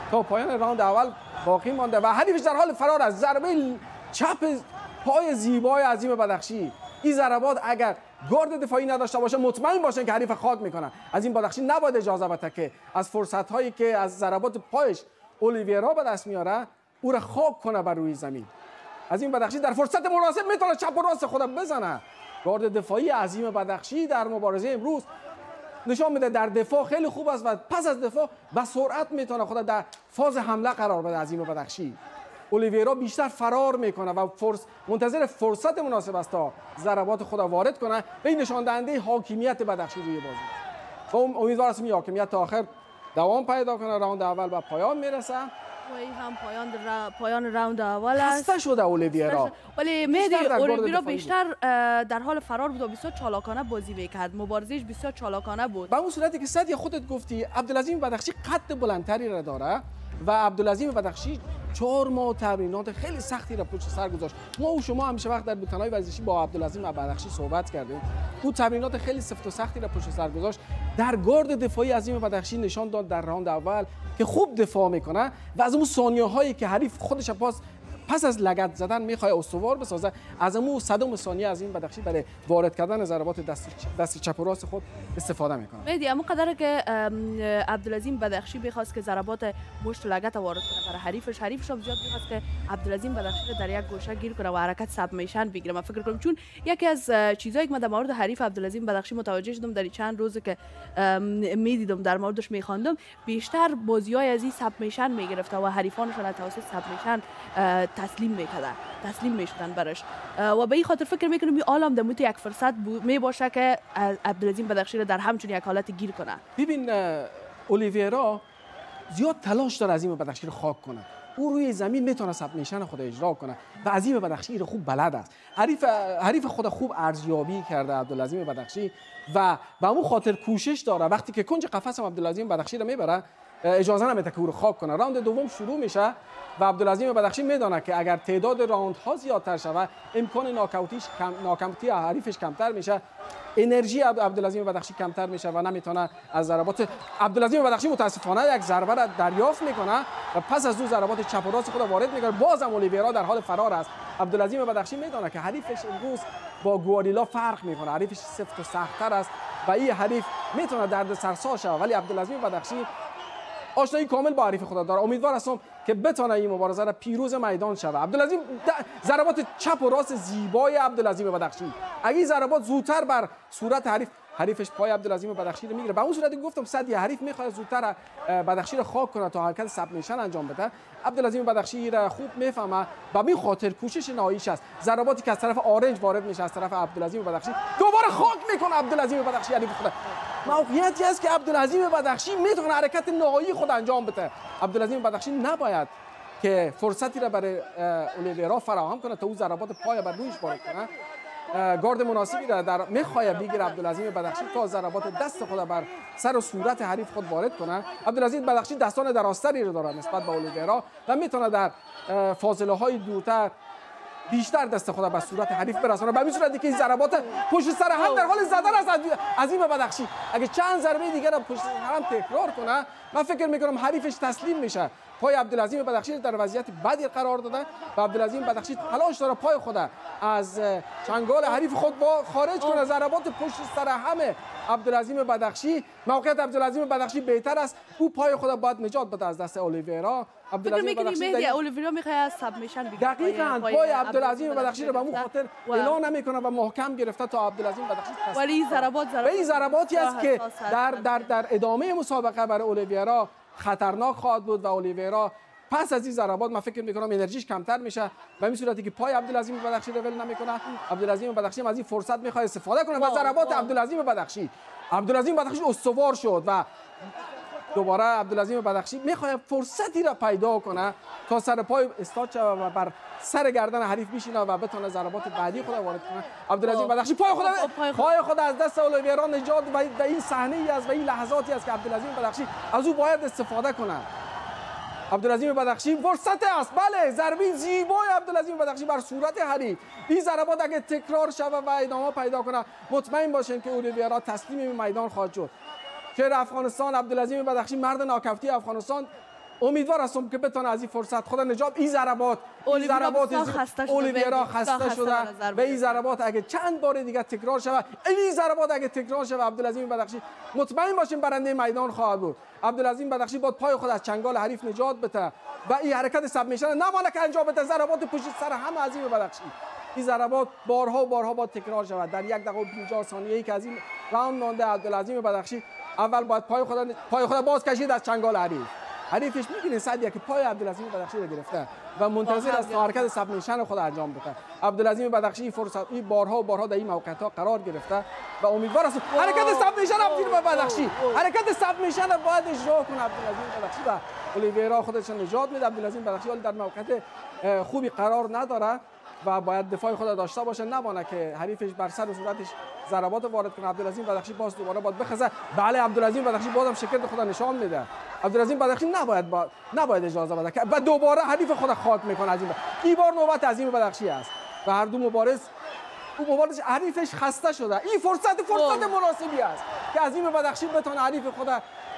تا پایان راند اول باقی مانده و حریفش در حال فرار است. ضربه چپ پای زیبای عظیم بدخشی. این ضربات اگر گارد دفاعی نداشته باشه مطمئن باشن که حریف خاک میکنن. عظیم بدخشی نباید اجازه بده که از فرصت هایی که از ضربات پایش اولیویرا به دست میاره او را خاک کنه بر روی زمین. عظیم بدخشی در فرصت مناسب میتونه چپ و راست خود بزنه. گارد دفاعی عظیم بدخشی در مبارزه امروز نشان میده در دفاع خیلی خوب است و پس از دفاع با سرعت میتونه خود در فاز حمله قرار بده. عظیم بدخشی اولیویرا بیشتر فرار میکنه و منتظر فرصت مناسب است تا ضربات خود وارد کنه. به این نشان دهنده حاکمیت بدخشی روی بازی و امیدوار هستم این حاکمیت تا آخر دوام پیدا کنه. راند اول به پایان میرسه و این هم پایان راند اول است. خسته شده اولیویرا، ولی مهدی اولیویرا بیشتر در حال فرار بود و بسیار چالاکانه بازی میکرد. مبارزش بسیار چالاکانه بود. به اون صورتی که صد خودت گفتی عبدالعظیم بدخشی قد بلندتری را داره و عبدالعظیم بدخشی 4 ماه تمرینات خیلی سختی را پشت سر گذاشت. ما و شما همیشه وقت در بوتن‌های ورزشی با عبدالعظیم بدخشی صحبت کردیم. او تمرینات خیلی سفت و سختی را پشت سر گذاشت. در گارد دفاعی عظیم بدخشی نشان داد در راند اول که خوب دفاع میکنه و از اون ثانیه‌هایی که حریف خودش پس از لگد زدن میخواد استوار بسازه از اون صدم ثانیه عظیم بدخشی برای وارد کردن ضربات دست چپ و راست خود استفاده میکنه. مهدی اما قدر که عبدالعظیم بدخشی بخواست که ضربات مشت لگد وارد کنه برای حریفش هم زیاد میخواست که عبدالعظیم بدخشی رو در یک گوشه گیر کنه و حرکت سبمیشن بگیره. من فکر کنم چون یکی از چیزایی که من در مورد حریف عبدالعظیم بدخشی متوجه شدم در چند روزی که میدیدم در موردش میخواندم بیشتر بازیای از این سبمیشن میگرفته و حریفانشون توسط سبمیشن تسلیم میشدن برش و به این خاطر فکر میکنم این عالم در مورد یک فرصت می باشه که عبدالعظیم بدخشی رو در همچون یک حالت گیر کنه. ببین اولیویرا زیاد تلاش داره عظیم بدخشی رو خاک کنه. او روی زمین میتونه سبمیشن خود اجرا کنه و عظیم بدخشی رو خوب بلد است. حریف خود خوب ارزیابی کرده عبدالعظیم بدخشی و به اون خاطر کوشش داره وقتی که کنج قفس عبدالعظیم بدخشی رو میبره اجازه نمیده که او رو خاک کنه. راند دوم شروع میشه و عبدالعظیم بدخشی میدونه که اگر تعداد راندها زیادتر شود امکان ناکامتی حریفش کمتر میشه، انرژی عبدالعظیم بدخشی کمتر میشه و نمیتونه از ضربات عبدالعظیم بدخشی متاسفانه یک ضربه را دریافت میکنه و پس از اون ضربات چپ و راست خود وارد میکنه. بازم اولیویرا در حال فرار است. عبدالعظیم بدخشی میدونه که حریفش امروز با گواریلا فرق میکنه، حریفش سفت و سخت‌تر است و این حریف میتونه دردسرسا شه ولی عبدالعظیم بدخشی آشنایی کامل با حریف خود داره. امیدوار هستم که بتونه این مبارزه را پیروز میدان شود. عبدالعظیم ضربات چپ و راست زیبای عبدالعظیم بدخشی اگه ضربات زودتر بر صورت حریفش پای عبدالعظیم بدخشی رو میگیره. به اون صورتی گفتم صد حریف میخواد زودتر بدخشی رو خاک کنه تا حرکت سبمیشن انجام بده. عبدالعظیم بدخشی را خوب میفهمه و به خاطر کوشش نهاییش است. ضرباتی که از طرف آرنج وارد میشه از طرف عبدالعظیم بدخشی دوباره خاک میکنه عبدالعظیم بدخشی حریف خود. موقعیتی است که عبدالعظیم بدخشی میتونه حرکت نهایی خود انجام بده. عبدالعظیم بدخشی نباید که فرصتی را برای اولیویرا فراهم کنه تا او ضربات پای بر رویش وارد کنه. گارد مناسبی را در میخواهد بگیره عبدالعظیم بدخشی تا ضربات دست خود بر سر و صورت حریف خود وارد کنه. عبدالعظیم بدخشی دستان درازتری را دارد نسبت به اولیویرا و میتونه در فاصله های دورتر بیشتر دست خود به صورت حریف برسونه. به این صورتی که این ضربات پشت سر هم در حال زدن از عظیم بدخشی اگه چند ضربه دیگه را پشت سر هم تکرار کنه من فکر میکنم حریفش تسلیم میشه. پای عبدالعظیم بدخشی در وضعیت بدی قرار داده و عبدالعظیم بدخشی تلاش داره پای خود از چنگال حریف خود خارج کنه. ضربات پشت سر همه عبدالعظیم بدخشی. موقعیت عبدالعظیم بدخشی بهتر است. او پای خود باید نجات بده از دست اولیویرا. عبدالعظیم بدخشی اولیویرا میخواد سبمیشن بگیره. دقیقاً پای عبدالعظیم بدخشی رو به اون خاطر اعلان نمیکنه و محکم گرفته تا عبدالعظیم بدخشی ولی ضرباتی است که در ادامه مسابقه برای اولیویرا خطرناک خواهد بود و اولیویرا پس از این ضربات من فکر میکنم انرژیش کمتر میشه و این صورتی که پای عبدالعظیم بدخشی رو ول نمیکنه. عبدالعظیم بدخشی از این فرصت میخواد استفاده کنه و ضربات عبدالعظیم بدخشی استوار شد و دوباره عبدالعظیم بدخشی میخواد فرصتی را پیدا کنه تا سر پای استاد شود و بر سر گردن حریف بشینه و بتونه ضربات بعدی خود وارد کنه. عبدالعظیم بدخشی پای خود از دست اولیویرا نجات و این صحنه ای است و این لحظاتی است که عبدالعظیم بدخشی از او باید استفاده کنه. عبدالعظیم بدخشی فرصت است. بله ضربه زیبای عبدالعظیم بدخشی بر صورت حریف. این ضربات اگه تکرار شود و ادامه پیدا کنه مطمئن باشین که اولیویرا تسلیم میدان خواهد شد. شهر افغانستان عبدالعظیم بدخشی مرد ناکفتی افغانستان امیدوار هستم که بتونه از این فرصت خود نجات. این ضربات اولیویرا خسته شده و این ضربات اگه چند بار دیگه تکرار شود، این ضربات اگه تکرار شود، عبدالعظیم بدخشی مطمئن باشیم برنده میدان خواهد بود. عبدالعظیم بدخشی باید پای خود از چنگال حریف نجات بده و این حرکت سبمیشن نمانه که انجام بده. ضربات پشت سر هم عظیم بدخشی، این ضربات بارها و بارها باید تکرار شود. در 1 دقیقه و 50 ثانیه‌ای که از این راوند مانده، عبدالعظیم بدخشی اول باید پای خود باز کشید از چنگال حریفش. می‌بینید سعدیه که پای عبدالعظیم بدخشی رو گرفته و منتظر است تا حرکت سبمیشن خود انجام بده. عبدالعظیم بدخشی فرصت این بارها و بارها در این موقعیت‌ها قرار گرفته و امیدوار است حرکت سبمیشن به بدخشی، حرکت سبمیشن باید اجرا کنه عبدالعظیم بدخشی و اولیویرا خودش نجات میده. عبدالعظیم بدخشی ولی در موقعیت خوبی قرار نداره و باید دفاع خود داشته باشه، نمانه که حریفش بر سر و صورتش ضربات وارد کنه. عبدالعظیم بدخشی باز دوباره باید بخزه. بله عبدالعظیم بدخشی بازم شکست خود نشان میده. عبدالعظیم بدخشی نباید اجازه بده که و دوباره حریف خود خاک میکنه. این بار نوبت عظیم بدخشی است و هر دو مبارز حریفش خسته شده. این فرصت مناسبی است که عظیم بدخشی بتونه حریف خود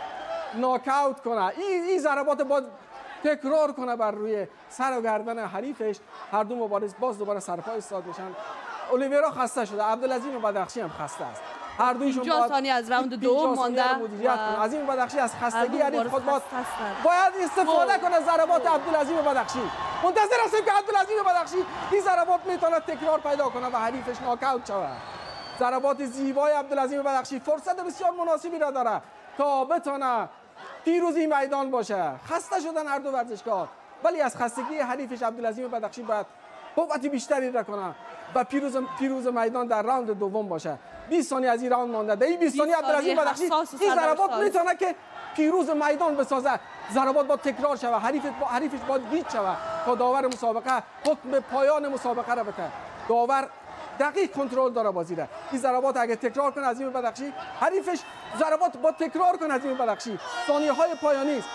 ناکاوت کنه. این ضربات باید تکرار کنه بر روی سر و گردن حریفش. هر دو مبارز باز دوباره سرپای ایستاد میشن. اولیویرا خسته شده، عبدالعظیم بدخشی هم خسته است. هر دویشون 50 ثانیه از راوند دوم مانده. عظیم بدخشی از خستگی حریف خود باید استفاده کنه ضربات عبدالعظیم بدخشی. منتظر هستیم که عبدالعظیم بدخشی این ضربات میتونه تکرار پیدا کنه و حریفش ناکاوت شود. ضربات زیبای عبدالعظیم بدخشی فرصت بسیار مناسبی را داره تا بتونه پیروزی میدان باشه. خسته شدن هر دو ورزشکار ولی از خستگی حریفش عبدالعظیم بدخشی باید قوت بیشتری را کنه و پیروز میدان در راوند دوم باشه. 20 ثانیه از این راوند مانده. در این 20 ثانیه عبدالعظیم بدخشی این ضربات میتونه که پیروز میدان بسازه. ضربات با تکرار شود، حریفش باید گیج شود تا داور مسابقه حکم پایان مسابقه را بده. داور دقیق کنترل داره بازی را. این ضربات اگه تکرار کنه عظیم بدخشی، حریفش ضربات با تکرار کنه عظیم بدخشی. ثانیه‌های پایانی است.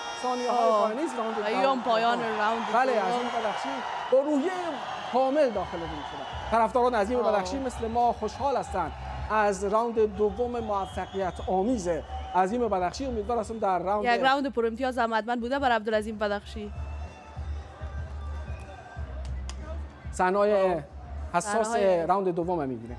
راوند پایان راوند. بله عظیم بدخشی با روحیه کامل داخل رینگ شده. طرفداران عظیم بدخشی مثل ما خوشحال هستند از راوند دوم موفقیت آمیز عظیم بدخشی. امیدوار هستم در یک راوند پر امتیاز زحمتمند بوده بر عبدالعظیم بدخشی. صحنه‌های حساس راوند دوم میگیره.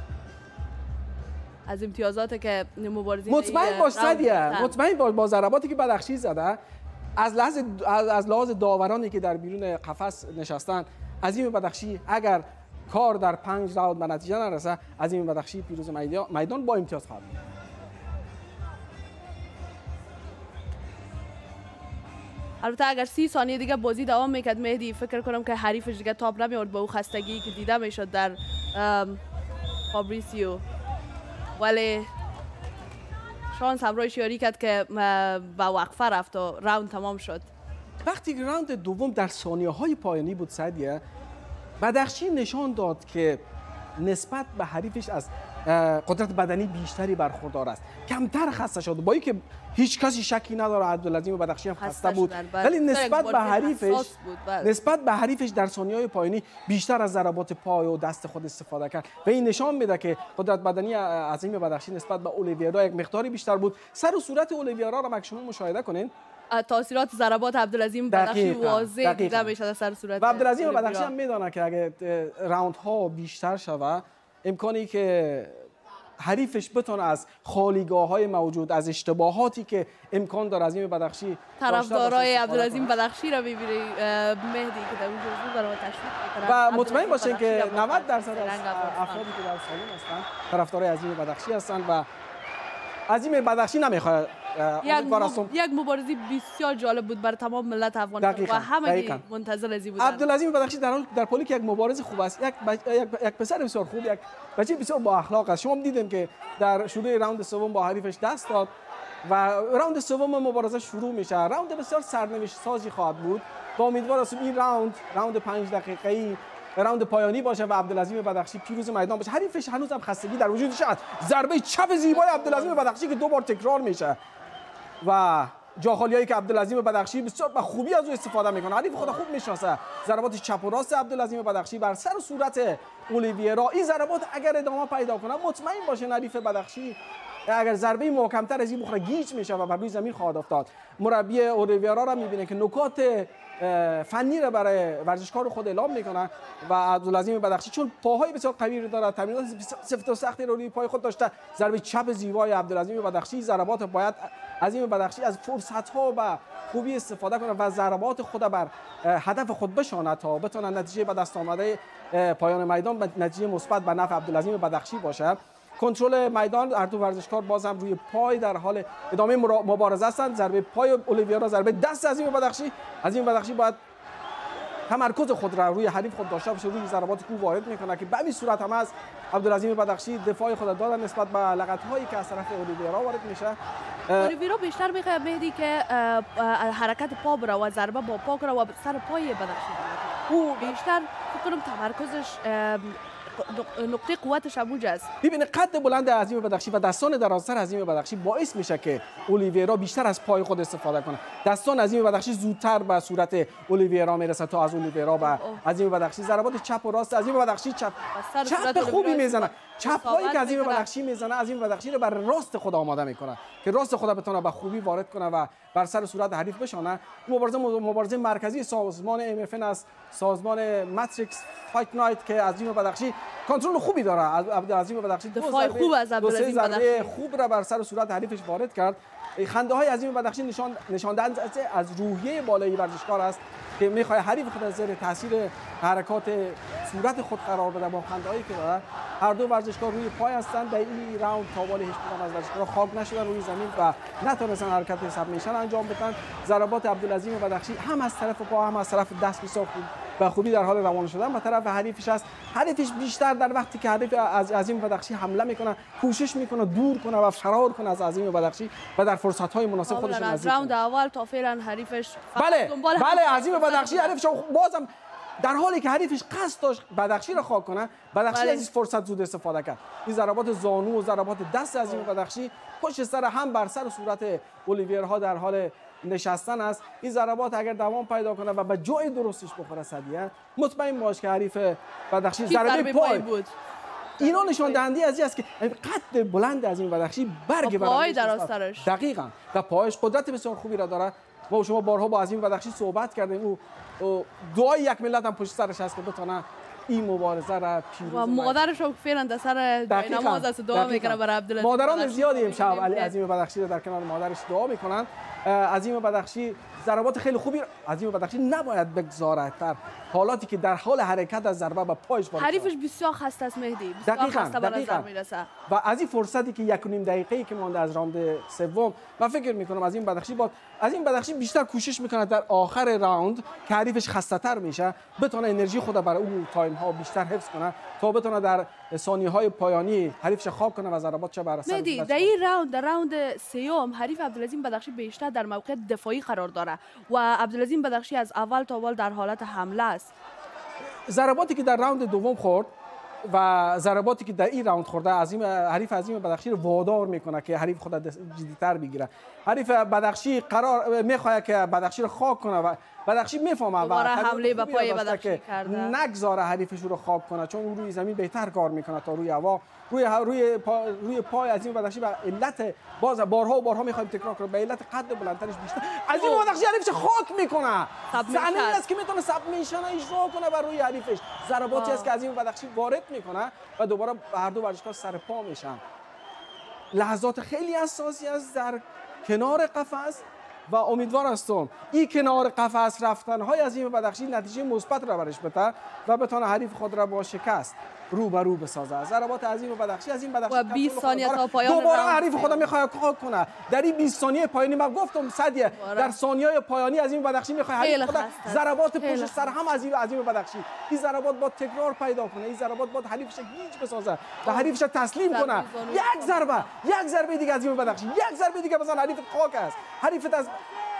از امتیازات که مبارزین مطمئن باش سعدیه، مطمئن باش با ضرباتی که بدخشی زده از لحاظ داورانی که در بیرون قفس نشستن، عظیم بدخشی اگر کار در 5 راوند به نتیجه نرسه، عظیم بدخشی پیروز میدان با امتیاز خواهد بود. البته اگر 30 ثانیه دیگه بازی دوام میکرد مهدی، فکر کنم که حریفش دیگه تاب نمیورد با او خستگی که دیده میشد در فابریسیو، ولی شانس همراهش یاری کرد که با وقفه رفت و راوند تمام شد. وقتی که راوند دوم در ثانیه‌های پایانی بود سعدیه، بدخشی نشان داد که نسبت به حریفش از قدرت بدنی بیشتری برخوردار است. کمتر خسته شد، با اینکه هیچ کسی شکی نداره عبدالعظیم بدخشی هم خسته بود، ولی نسبت به حریفش در ثانیه‌های پایانی بیشتر از ضربات پای و دست خود استفاده کرد و این نشان میده که قدرت بدنی عظیم بدخشی نسبت به اولیویرا یک مقداری بیشتر بود. سر و صورت اولیویرا را شما مشاهده کنین، تاثیرات ضربات عبدالعظیم بدخشی واضح دیده میشه در سر صورت. و عبدالعظیم بدخشی هم میدونه که اگه راوندها بیشتر شود، امکانی که حریفش بتونه از خالیگاه‌های موجود، از اشتباهاتی که امکان داره عظیم بدخشی طرفدارای عبدالعظیم بدخشی را ببینید مهدی که در اون جزو داره تشویق میکنه و مطمئن باشین که 90% از افرادی که در سالن هستن طرفدارای عظیم بدخشی هستن و عظیم بدخشی نمیخواد. یک مبارزه بسیار جالب بود برای تمام ملت افغانستان و همه منتظر ازی بودن. عبدالعظیم بدخشی در پولی که یک مبارز خوب است، یک پسر بسیار خوب، یک بچه بسیار با اخلاق است. شما دیدیم که در شروع راوند سوم با حریفش دست داد و راوند سوم مبارزه شروع میشه. راوند بسیار سرنوشت سازی خواهد بود و امیدوار هستم این راوند 5 دقیقه‌ای راوند پایانی باشه و عبدالعظیم بدخشی پیروز میدان باشه. حریفش هنوز هم خستگی در وجودش است. ضربه چپ زیبای عبدالعظیم بدخشی که 2 بار تکرار میشه و جاخالیایی که عبدالعظیم بدخشی بسیار به خوبی از او استفاده میکنه. حریف خود خوب میشناسه. ضربات چپ و راست عبدالعظیم بدخشی بر سر و صورت اولیویرا، این ضربات اگر ادامه پیدا کنه مطمئن باشه حریف بدخشی اگر ضربه محکمتر از این بخوره گیج میشه و بر روی زمین خواهد افتاد. مربی اولیویرا را میبینه که نکات فنی را برای ورزشکار خود اعلام میکنه و عبدالعظیم بدخشی چون پاهای بسیار قوی داره، تمرینات سفت و سختی رو روی پای خود داشته، ضربه چپ زیبای عبدالعظیم بدخشی، ضربات باید عظیم بدخشی از فرصت‌ها و خوبی استفاده کنه و ضربات خود بر هدف خود بشانه تا بتونه نتیجه به دست آمده پایان میدان به نتیجه مثبت به نفع عبدالعظیم بدخشی باشه. کنترل میدان، هر دو ورزشکار باز هم روی پای در حال ادامه مبارزه هستند. ضربه پای اولیویرا، ضربه دست عظیم بدخشی. عظیم بدخشی باید تمرکز خود را روی حریف خود داشته باشه، روی ضربات کو وارد میکنه که به این صورت هم از عبدالعظیم بدخشی دفاع خود دادن نسبت به لغت‌هایی که از طرف اولیویرا وارد میشه. اولیویرا بیشتر میخواد مهدی که حرکت پا بره و ضربه با پا کنه و سر پای بدخشی بره. او بیشتر فکر کنم تمرکزش نقطه قوتش همونجا است. ببین قد بلند عظیم بدخشی و دستان درازتر عظیم بدخشی باعث میشه که اولیویرا بیشتر از پای خود استفاده کنه. دستان عظیم بدخشی زودتر به صورت اولیویرا میرسه تا از اولیویرا به عظیم بدخشی. ضربات چپ و راست عظیم بدخشی چپ خوبی میزنه. چپ هایی که عظیم بدخشی میزنه عظیم بدخشی رو بر راست خود آماده میکنه که راست خود بتونه به خوبی وارد کنه و بر سر صورت حریف بشانه. مبارزه مرکزی سازمان MFN است، سازمان ماتریکس فایت نایت که عظیم بدخشی کنترل خوبی داره. عبدالعظیم بدخشی دفاع خوب از عبدالعظیم بدخشی خوب را بر سر صورت حریفش وارد کرد. خنده های عظیم بدخشی نشان دهنده از روحیه بالایی ورزشکار است که میخواد حریف خود از زیر تاثیر حرکات صورت خود قرار بده. با خنده هایی که داره هر دو ورزشکار روی پای هستند. در این راوند تاوال هیچ کدام از ورزشکارا خاک نشدن روی زمین و نتونستن حرکت سبمیشن انجام بدن. ضربات عبدالعظیم بدخشی هم از طرف پا هم از طرف دست بسیار و خوبی در حال روانه شدن به طرف حریفش است. حریفش بیشتر در وقتی که حریف از عظیم بدخشی حمله میکنه کوشش میکنه دور کنه و فرار کنه از عظیم بدخشی و در فرصت های مناسب خودش نزدیک از راوند اول تا فعلا حریفش بله عظیم بدخشی حریفش بازم در حالی که حریفش قصد داشت بدخشی را خاک کنه، بدخشی از این فرصت زود استفاده کرد. این ضربات زانو و ضربات دست عظیم بدخشی پشت سر هم بر سر صورت اولیویرها در حال نشستن است. این ضربات اگر دوام پیدا کنه و به جای درستش بخوره صدیه مطمئن باش که حریف بدخشی ضربه پای بود. اینا نشان دهنده از این است که قد بلند عظیم بدخشی برگ پای درازترش دقیقاً و پایش قدرت بسیار خوبی را داره. ما شما بارها با عظیم بدخشی صحبت کردیم. او دعای یک ملت هم پشت سرش هست که بتونه این مبارزه را پیروز و مادرش هم فعلا در سر نماز است دعا میکنه برای عبدالعظیم. مادران زیادی امشب عظیم بدخشی در کنار مادرش دعا میکنن. عظیم بدخشی ضربات خیلی خوبی عظیم بدخشی نباید بگذاره در حالاتی که در حال حرکت از ضربه به پایش وارد حریفش بسیار خسته است مهدی، بسیار خسته به نظر میرسه و از این فرصتی که 1.5 دقیقه‌ای که مانده از راوند سوم من فکر میکنم عظیم بدخشی بیشتر کوشش میکنه در آخر راوند که حریفش خسته‌تر میشه بتونه انرژی خود برای اون تایم ها بیشتر حفظ کنه تا بتونه در ثانیه های پایانی حریفش خاک کنه و ضربات چه بر سر مهدی. در این راوند در راوند سوم حریف عبدالعظیم بدخشی بیشتر در موقع دفاعی قرار داره و عبدالعظیم بدخشی از اول تا اول در حالت حمله است. ضرباتی که در راوند دوم خورد و ضرباتی که در این راوند خورده حریف عظیم بدخشی رو وادار میکنه که حریف خود جدی‌تر بگیره. حریف بدخشی قرار میخواد که بدخشی رو خاک کنه و بدخشی میفهمه و حمله به پای بدخشی کرده نگذاره حریفش رو خاک کنه چون او روی زمین بهتر کار میکنه تا روی هوا. روی پای عظیم بدخشی به علت باز بارها میخوایم تکرار کنیم به علت قد بلندترش بیشتر عظیم بدخشی حریفش خاک میکنه. زمین است که میتونه سبمیشن اجرا کنه بر روی حریفش. ضرباتی است که عظیم بدخشی وارد میکنه و دوباره هر دو ورزشکار سر پا میشن. لحظات خیلی اساسی است در کنار قفس و امیدوار هستم این کنار قفس رفتن های عظیم بدخشی نتیجه مثبت را برش بده و بتونه حریف خود را با شکست رو بسازه. ضربات عظیم بدخشی و 20 ثانیه تا پایان دوباره حریف خود میخواد خاک کنه. در این 20 ثانیه پایانی من گفتم صدیه در ثانیه‌های پایانی عظیم بدخشی میخواد حریف خود ضربات پشت سر هم عظیم بدخشی این ضربات با تکرار پیدا کنه. این ضربات با حریفش گیج بسازه و حریفش تسلیم کنه. یک ضربه دیگه عظیم بدخشی یک ضربه دیگه مثلا حریف خاک است. حریفت از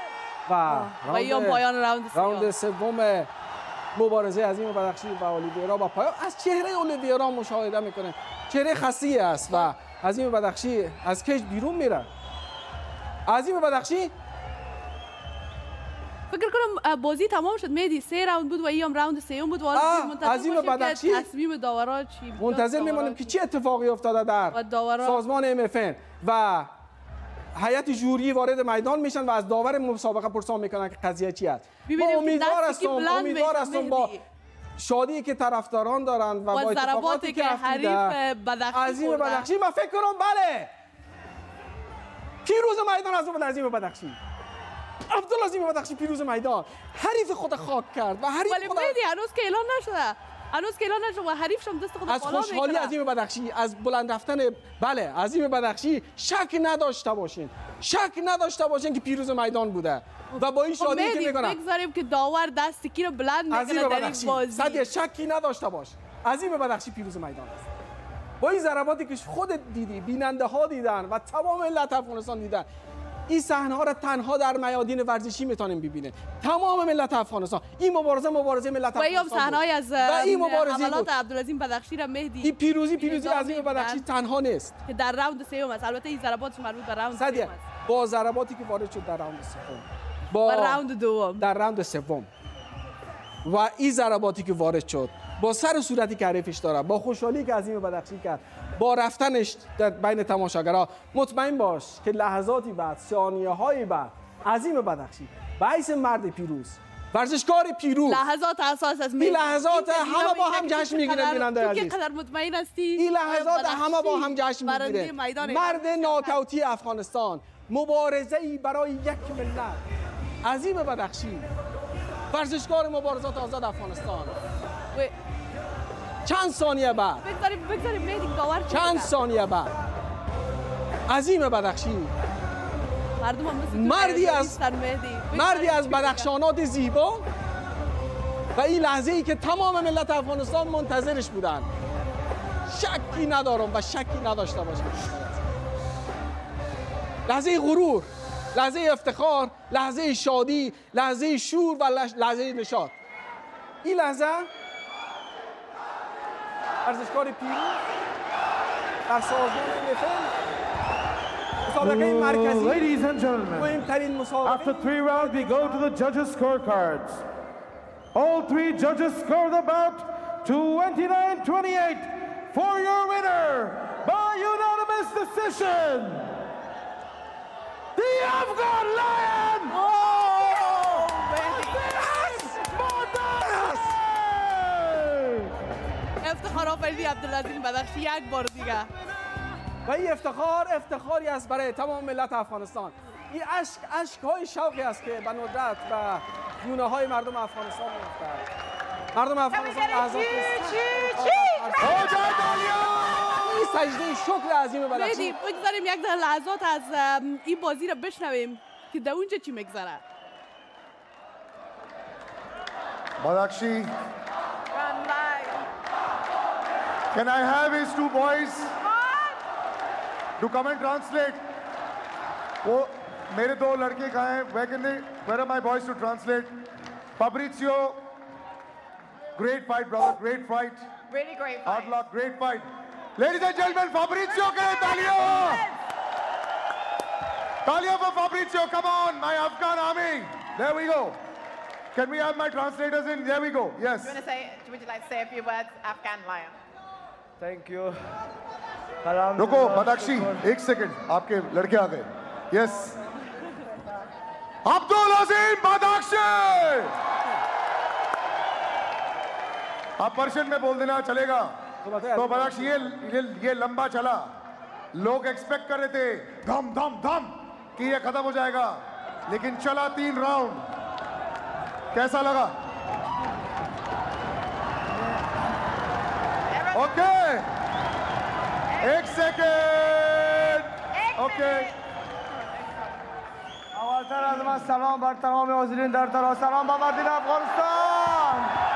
و پایان راوند سوم مبارزه عظیم بدخشی و اولیویرا با پایان از چهره اولیویرا مشاهده میکنه. چهره خسته است و عظیم بدخشی از کش بیرون میره. عظیم بدخشی فکر فکر کنم بازی تمام شد مهدی 3 راوند بود و این هم راوند سوم بود و عظیم بدخشی تصمیم داورا چی منتظر میمونیم که چه اتفاقی افتاده در سازمان MFN و هیئت جوری وارد میدان میشن و از داور مسابقه پرسان میکنن که قضیه چی است. ما امیدوار هستم با شادی که طرفداران دارند و با اتفاقاتی که حریف بدخشی عظیم بدخشی من فکر کنم بله پیروز میدان عظیم بدخشی عبدالعظیم بدخشی پیروز میدان حریف خود خاک کرد و حریف خود هنوز که اعلان نشده و حریفش هم دست خود از خوشحالی عظیم بدخشی از بلند رفتن بله عظیم بدخشی شک نداشته باشین که پیروز میدان بوده و با این شادی که میکنم بگذاریم که داور دست کی رو بلند میکنه در این بازی صد شکی نداشته باش عظیم بدخشی پیروز میدان است با این ضرباتی که خودت دیدی بیننده ها دیدن و تمام ملت افغانستان دیدن این صحنه ها را تنها در میادین ورزشی میتونیم ببینیم تمام ملت افغانستان این مبارزه ملت افغانستان و این صحنه از حملات عبدالعظیم بدخشی را مهدی این پیروزی عظیم بدخشی تنها نیست که در راوند سوم است البته این ضربات مربوط به راوند سوم است با ضرباتی که وارد شد در راوند سوم با راوند دوم در راوند سوم و این ضرباتی که وارد شد با سر و صورتی که حریفش داره با خوشحالی که عظیم بدخشی کرد با رفتنش در بین تماشاگرها مطمئن باش که لحظاتی بعد ثانیه‌های بعد عظیم بدخشی به حیث مرد پیروز ورزشکار پیروز لحظات اساس از این لحظات همه با هم جشن میگیرن بیننده عزیز تو که قدر مطمئن هستی این لحظات همه با هم جشن میگیرن مرد ناکوتی افغانستان مبارزه‌ای برای یک ملت عظیم بدخشی ورزشکار مبارزات آزاد افغانستان چند ثانیه بعد بگذاریم مهدی داور چند ثانیه بعد عظیم بدخشی مردی از بدخشانات زیبا و این لحظه ای که تمام ملت افغانستان منتظرش بودن شکی ندارم و شکی نداشته باشم لحظه غرور لحظه افتخار لحظه شادی لحظه شور و لحظه نشاط این لحظه ورزشکار پیروز در سازمان MFN مسابقه مرکزی Ladies and gentlemen, مهمترین مسابقه after 3 rounds we go to the judges scorecards. All 3 judges scored about 29-28 for your winner by unanimous decision. The Afghan Lion! افتخار آفریدی عبدالعظیم بدخشی یک بار دیگه و این افتخاری است برای تمام ملت افغانستان این اشک‌های شوقی است که به ندرت و گونه های مردم افغانستان می‌افتد مردم افغانستان لحظات این سجده شکر عظیم بدخشی بگذاریم یک در لحظات از این بازی را بشنویم که در اونجا چی میگذره Badakshi, can I have his 2 boys to come and translate? वो मेरे 2 लड़के कहाँ हैं? Where are my boys to translate? Fabrizio, great fight, brother, great fight. Really great fight. Hard luck, great fight. Ladies and gentlemen, Fabrizio, के तालियां! Talia for Fabrizio, come on, my Afghan army. There we go. Can we have my translators in? There we go. Yes. Would you like to say a few words, Afghan Lion? Thank you. रुको बदख्शी 1 सेकंड आपके लड़के आ गए यस अब्दुल-अज़ीम बदख्शी आप पर्शियन में बोल देना चलेगा तो बदख्शी ये लंबा चला लोग एक्सपेक्ट कर रहे थे धम धम धम कि ये खत्म हो जाएगा लेकिन चला 3 राउंड कैसा लगा ओके एक second okay اولتر از من سلام بر تمام حاضرین در تلاش سلام به مردم افغانستان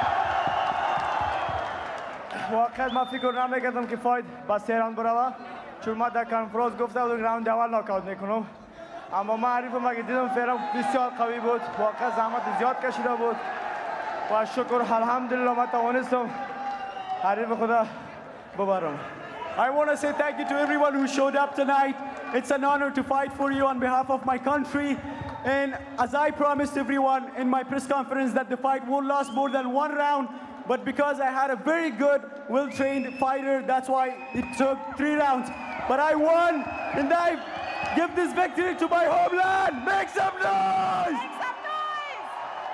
واقعا من فکر نمیکردم که فایت با 3 راوند بروه چون ما در کنفرانس گفته بودم راوند اول ناکاوت میکنم اما من حریفم اگه دیدم فعلا بسیار قوی بود واقعا زحمت زیاد کشیده بود و شکر الحمدلله من توانستم حریف خدا ببرم I want to say thank you to everyone who showed up tonight. It's an honor to fight for you on behalf of my country. And as I promised everyone in my press conference that the fight won't last more than 1 round, but because I had a very good, well-trained fighter, that's why it took 3 rounds. But I won, and I give this victory to my homeland. Make some noise! Make some noise!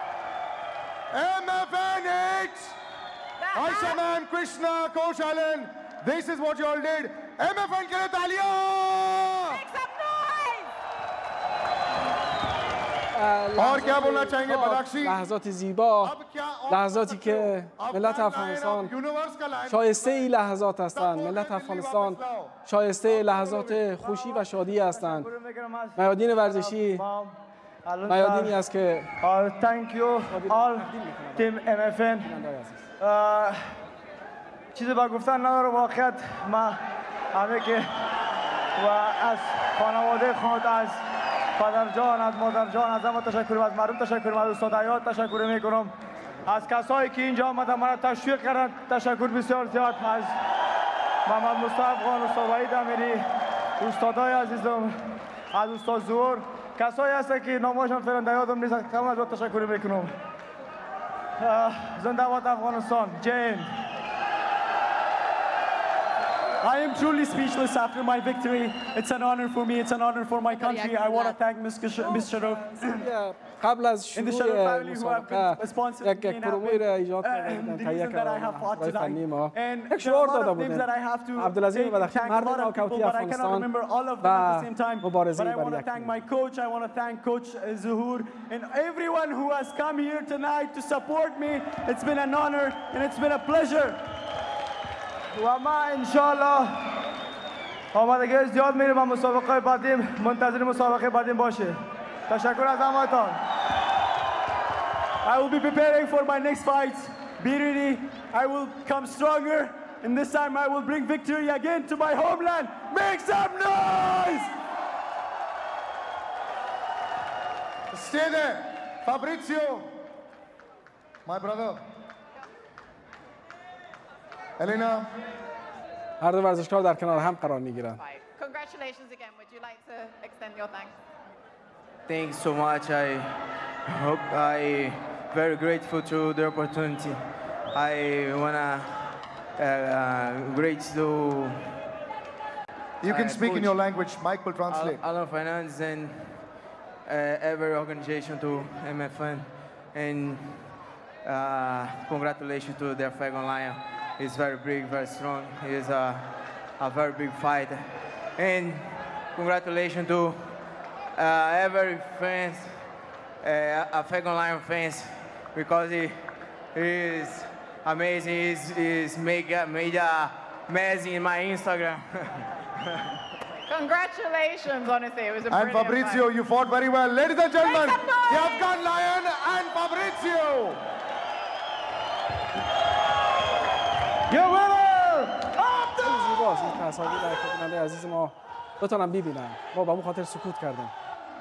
MFNH! Aisha ma'am, Krishna, Coach Allen, this is what you all did. MFN ke liye taaliyan! Make some noise! और क्या बोलना चाहेंगे बदाख्शी? لحظات زیبا، لحظاتی که ملت افغانستان شایسته این لحظات هستند. ملت افغانستان شایسته لحظات خوشی و شادی هستند. میادین ورزشی میادینی است که Thank you all team MFN. چیزی با گفتن نداره، واقعیت ما همه که و از خانواده خود، از پدر جان، از مادر جان، از همه تشکر، از مردم تشکر، از استاد حیات تشکر میکنم، از کسایی که اینجا آمدن مرا تشویق کردند تشکر بسیار زیاد، از محمد مصطفی افغان، استاد وحید امیری، استادای عزیزم، از استاد ظهور، کسایی هستند که نامشان فعلا در یادم نیست، همه از تشکر میکنم. زنده باد افغانستان. جای هند. I am truly speechless after my victory. It's an honor for me. It's an honor for my country. I want to thank Ms. Sharaf. قبل از شروع مسابقه یک پروموی را ایجاد کردن تهیه کردن برای فنی ما. یک شعار داده بودیم عبدالعظیم بدخشی مرد ناکاوتی افغانستان و مبارزه برای I want to thank my coach. I want to thank Coach Zuhur and everyone who has come here tonight to support me. It's been an honor and it's been a pleasure. و ما انشالله آمادگی زیاد میریم و مسابقه بعدیم منتظر مسابقه بعدیم باشه. تشکر از همتون. I will be preparing for my next fights. Be ready. I will come stronger. And this time I will bring victory again to my homeland. Make some noise! Stay there. Fabrizio. My brother. Elena. هر دو ورزشکار در کنار هم قرار میگیرند. Congratulations again. Would you like to extend your thanks? Thanks so much. I very grateful to the opportunity. I wanna great to. You can speak in your language. Mike will translate. Alan Finance and every organization to MFN and congratulations to the Afghan Lion. He's very big, very strong. He is a very big fighter. And congratulations to every fans, Afghan Lion fans, because he is amazing. He's made a mess in my Instagram. Congratulations, honestly. It was a And Fabrizio, fight. you fought very well. Ladies and gentlemen, the Afghan Lion and Fabrizio. Your winner! زیباست این تصاویر در خدمت عزیز ما بتونم ببینم. ما به اون خاطر سکوت کردیم.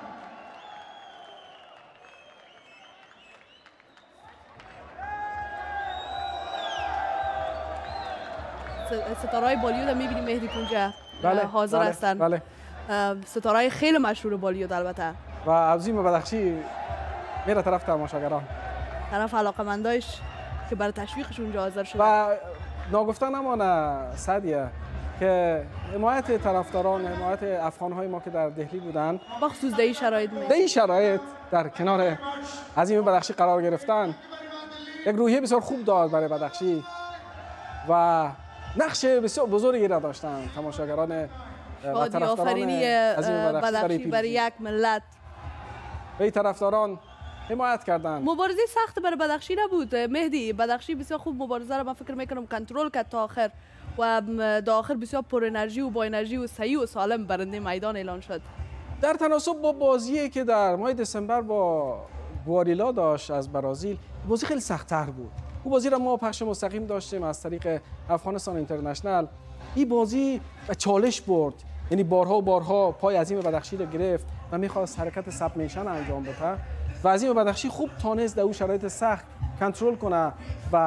ستارهای بالیوود میبینیم مهدی اونجا حاضر بله، هستن. بله. ستارهای خیلی مشهور بالیوود البته. و عظیم بدخشی میره طرف تماشاگران. طرف علاقمندایش که برای تشویقش اونجا حاضر شده. و ناگفته نمانه سعدیه که حمایت طرفداران، حمایت افغان‌های ما که در دهلی بودن بخصوص در این شرایط در کنار عظیم بدخشی قرار گرفتن یک روحیه بسیار خوب داد برای بدخشی و نقش بسیار بزرگی را داشتن تماشاگران و طرفداران عظیم بدخشی برای یک ملت. به طرفداران حمایت کردن. مبارزه سخت برای بدخشی نبود مهدی. بدخشی بسیار خوب مبارزه را من فکر میکنم کنترل کرد تا آخر و تا آخر بسیار پر انرژی و با انرژی و صحیح و سالم برنده میدان اعلان شد. در تناسب با بازی که در ماه دسامبر با گواریلا داشت از برزیل، بازی خیلی سخت‌تر بود. اون بازی را ما پخش مستقیم داشتیم از طریق افغانستان اینترنشنال. این بازی و چالش برد، یعنی بارها پای عظیم بدخشی را گرفت و می‌خواست حرکت سبمیشن انجام بده و عظیم بدخشی خوب تانست در اون شرایط سخت کنترل کنه و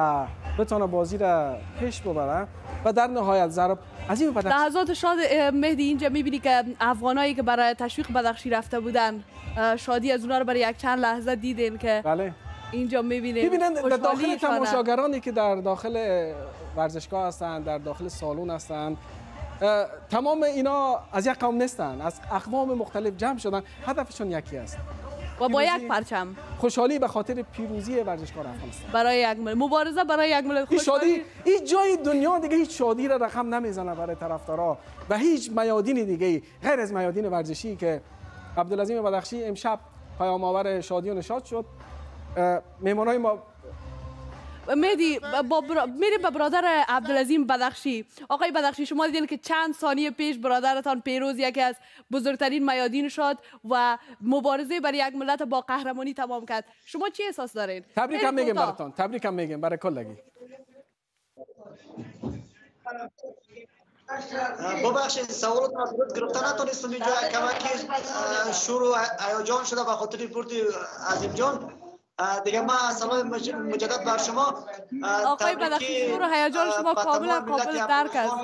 بتونه بازی را پیش ببره و در نهایت ضرب عظیم بدخشی. لحظات شاد مهدی اینجا میبینی که افغانایی که برای تشویق بدخشی رفته بودن، شادی از اونها رو برای یک چند لحظه دیدین که بله اینجا میبینین. ببینن در داخل تماشاگرانی که در داخل ورزشگاه هستند، در داخل سالن هستند، تمام اینا از یک قوم نیستن، از اقوام مختلف جمع شدن، هدفشون یکی است و با یک پرچم. خوشحالی به خاطر پیروزی ورزشکار افغانستان، برای یک ملت، مبارزه برای یک ملت. این شادی، هیچ جای دنیا دیگه هیچ شادی را رقم نمیزنه برای طرفدارا و هیچ میادین دیگه غیر از میادین ورزشی که عبدالعظیم بدخشی امشب پیام آور شادی و نشاط شد. مهمانای ما مهدی میریم به برادر عبدالعظیم بدخشی. آقای بدخشی، شما دیدین که چند ثانیه پیش برادرتان پیروز یکی از بزرگترین میادین شد و مبارزه برای یک ملت با قهرمانی تمام کرد. شما چی احساس دارین؟ تبریک هم میگیم براتون، تبریک هم میگیم برای کلگی. ببخشید سوالات را درست گرفتن نتونستم اینجا کمکی شروع هیجان شده به خاطر پورتی عظیم جان. دیگه ما سلام مجدد بر شما. آقای بدخشی، شروع هیجان شما کاملا قابل درک است،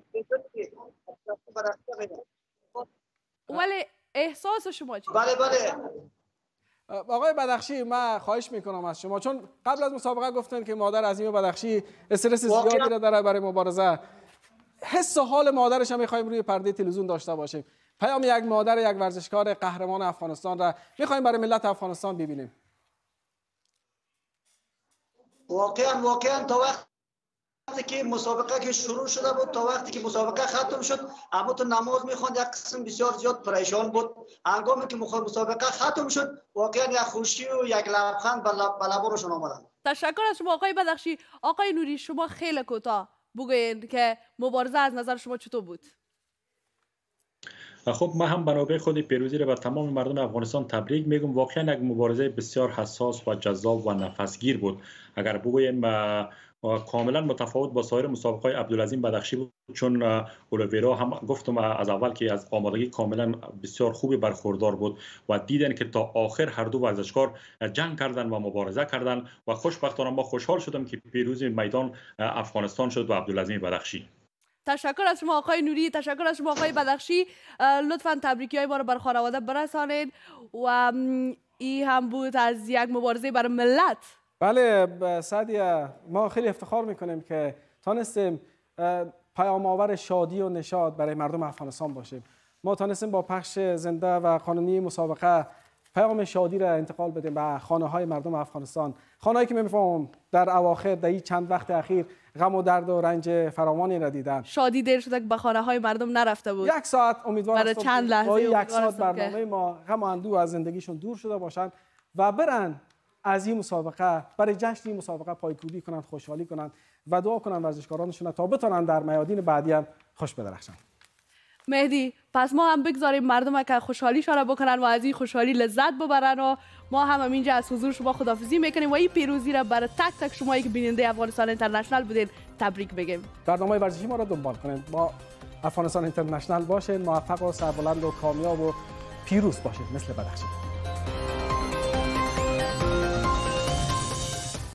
ولی احساس شما چی؟ بله آقای بدخشی، من خواهش میکنم از شما، چون قبل از مسابقه گفتن که مادر عظیم بدخشی استرس زیادی را داره برای مبارزه، حس و حال مادرش هم میخوایم روی پرده تلویزیون داشته باشیم. پیام یک مادر یک ورزشکار قهرمان افغانستان را میخوایم برای ملت افغانستان ببینیم. واقعا تا وقتی که مسابقه که شروع شده بود تا وقتی که مسابقه ختم شد، اما تو نماز میخواند یک قسم بسیار زیاد پریشان بود. هنگامی که مسابقه ختم شد واقعا یک خوشی و یک لبخند به لبانشون آمدن. تشکر از شما آقای بدخشی. آقای نوری، شما خیلی کوتاه بگوین که مبارزه از نظر شما چطور بود؟ خب من هم بنابرای خود پیروزی را به تمام مردم افغانستان تبریک میگم. واقعا یک مبارزه بسیار حساس و جذاب و نفسگیر بود. اگر بگویم کاملا متفاوت با سایر مسابقه‌های عبدالعظیم بدخشی بود، چون اولویرا هم گفتم از اول که از آمادگی کاملا بسیار خوبی برخوردار بود و دیدن که تا آخر هر دو ورزشکار جنگ کردن و مبارزه کردن و خوشبختانه ما خوشحال شدم که پیروزی میدان افغانستان شد و عبدالعظیم بدخشی. تشکر از شما آقای نوری، تشکر از شما آقای بدخشی. لطفاً تبریکی های ما رو بر خانواده برسانید و این هم بود از یک مبارزه برای ملت. بله سعدیه، ما خیلی افتخار میکنیم که تانستیم پیام آور شادی و نشاط برای مردم افغانستان باشیم. ما تانستیم با پخش زنده و قانونی مسابقه پیام شادی را انتقال بدیم به خانه های مردم افغانستان، خانه‌ای که میفهمم در اواخر در این چند وقت اخیر غم و درد و رنج فراوانی را دیدن. شادی دیر شده که به خانه های مردم نرفته بود. یک ساعت امیدوارم چند لحظه یک ساعت برنامه ما غم و اندوه از زندگیشون دور شده باشند و برن از این مسابقه برای جشن این مسابقه پایکوبی کنند، خوشحالی کنند و دعا کنند ورزشکارانشون تا بتونن در میادین بعدی هم خوش بدرخشند. مهدی، پس ما هم بگذاریم مردم که خوشحالیشان بکنن و از این خوشحالی لذت ببرن و ما هم اینجا از حضور شما خداحافظی میکنیم و این پیروزی را برای تک تک شمایی که بیننده افغانستان اینترنشنال بودین تبریک بگیم. برنامه ورزشی ما را دنبال کنید. با افغانستان اینترنشنال باشین، موفق و سربلند و کامیاب و پیروز باشید مثل بدخشی.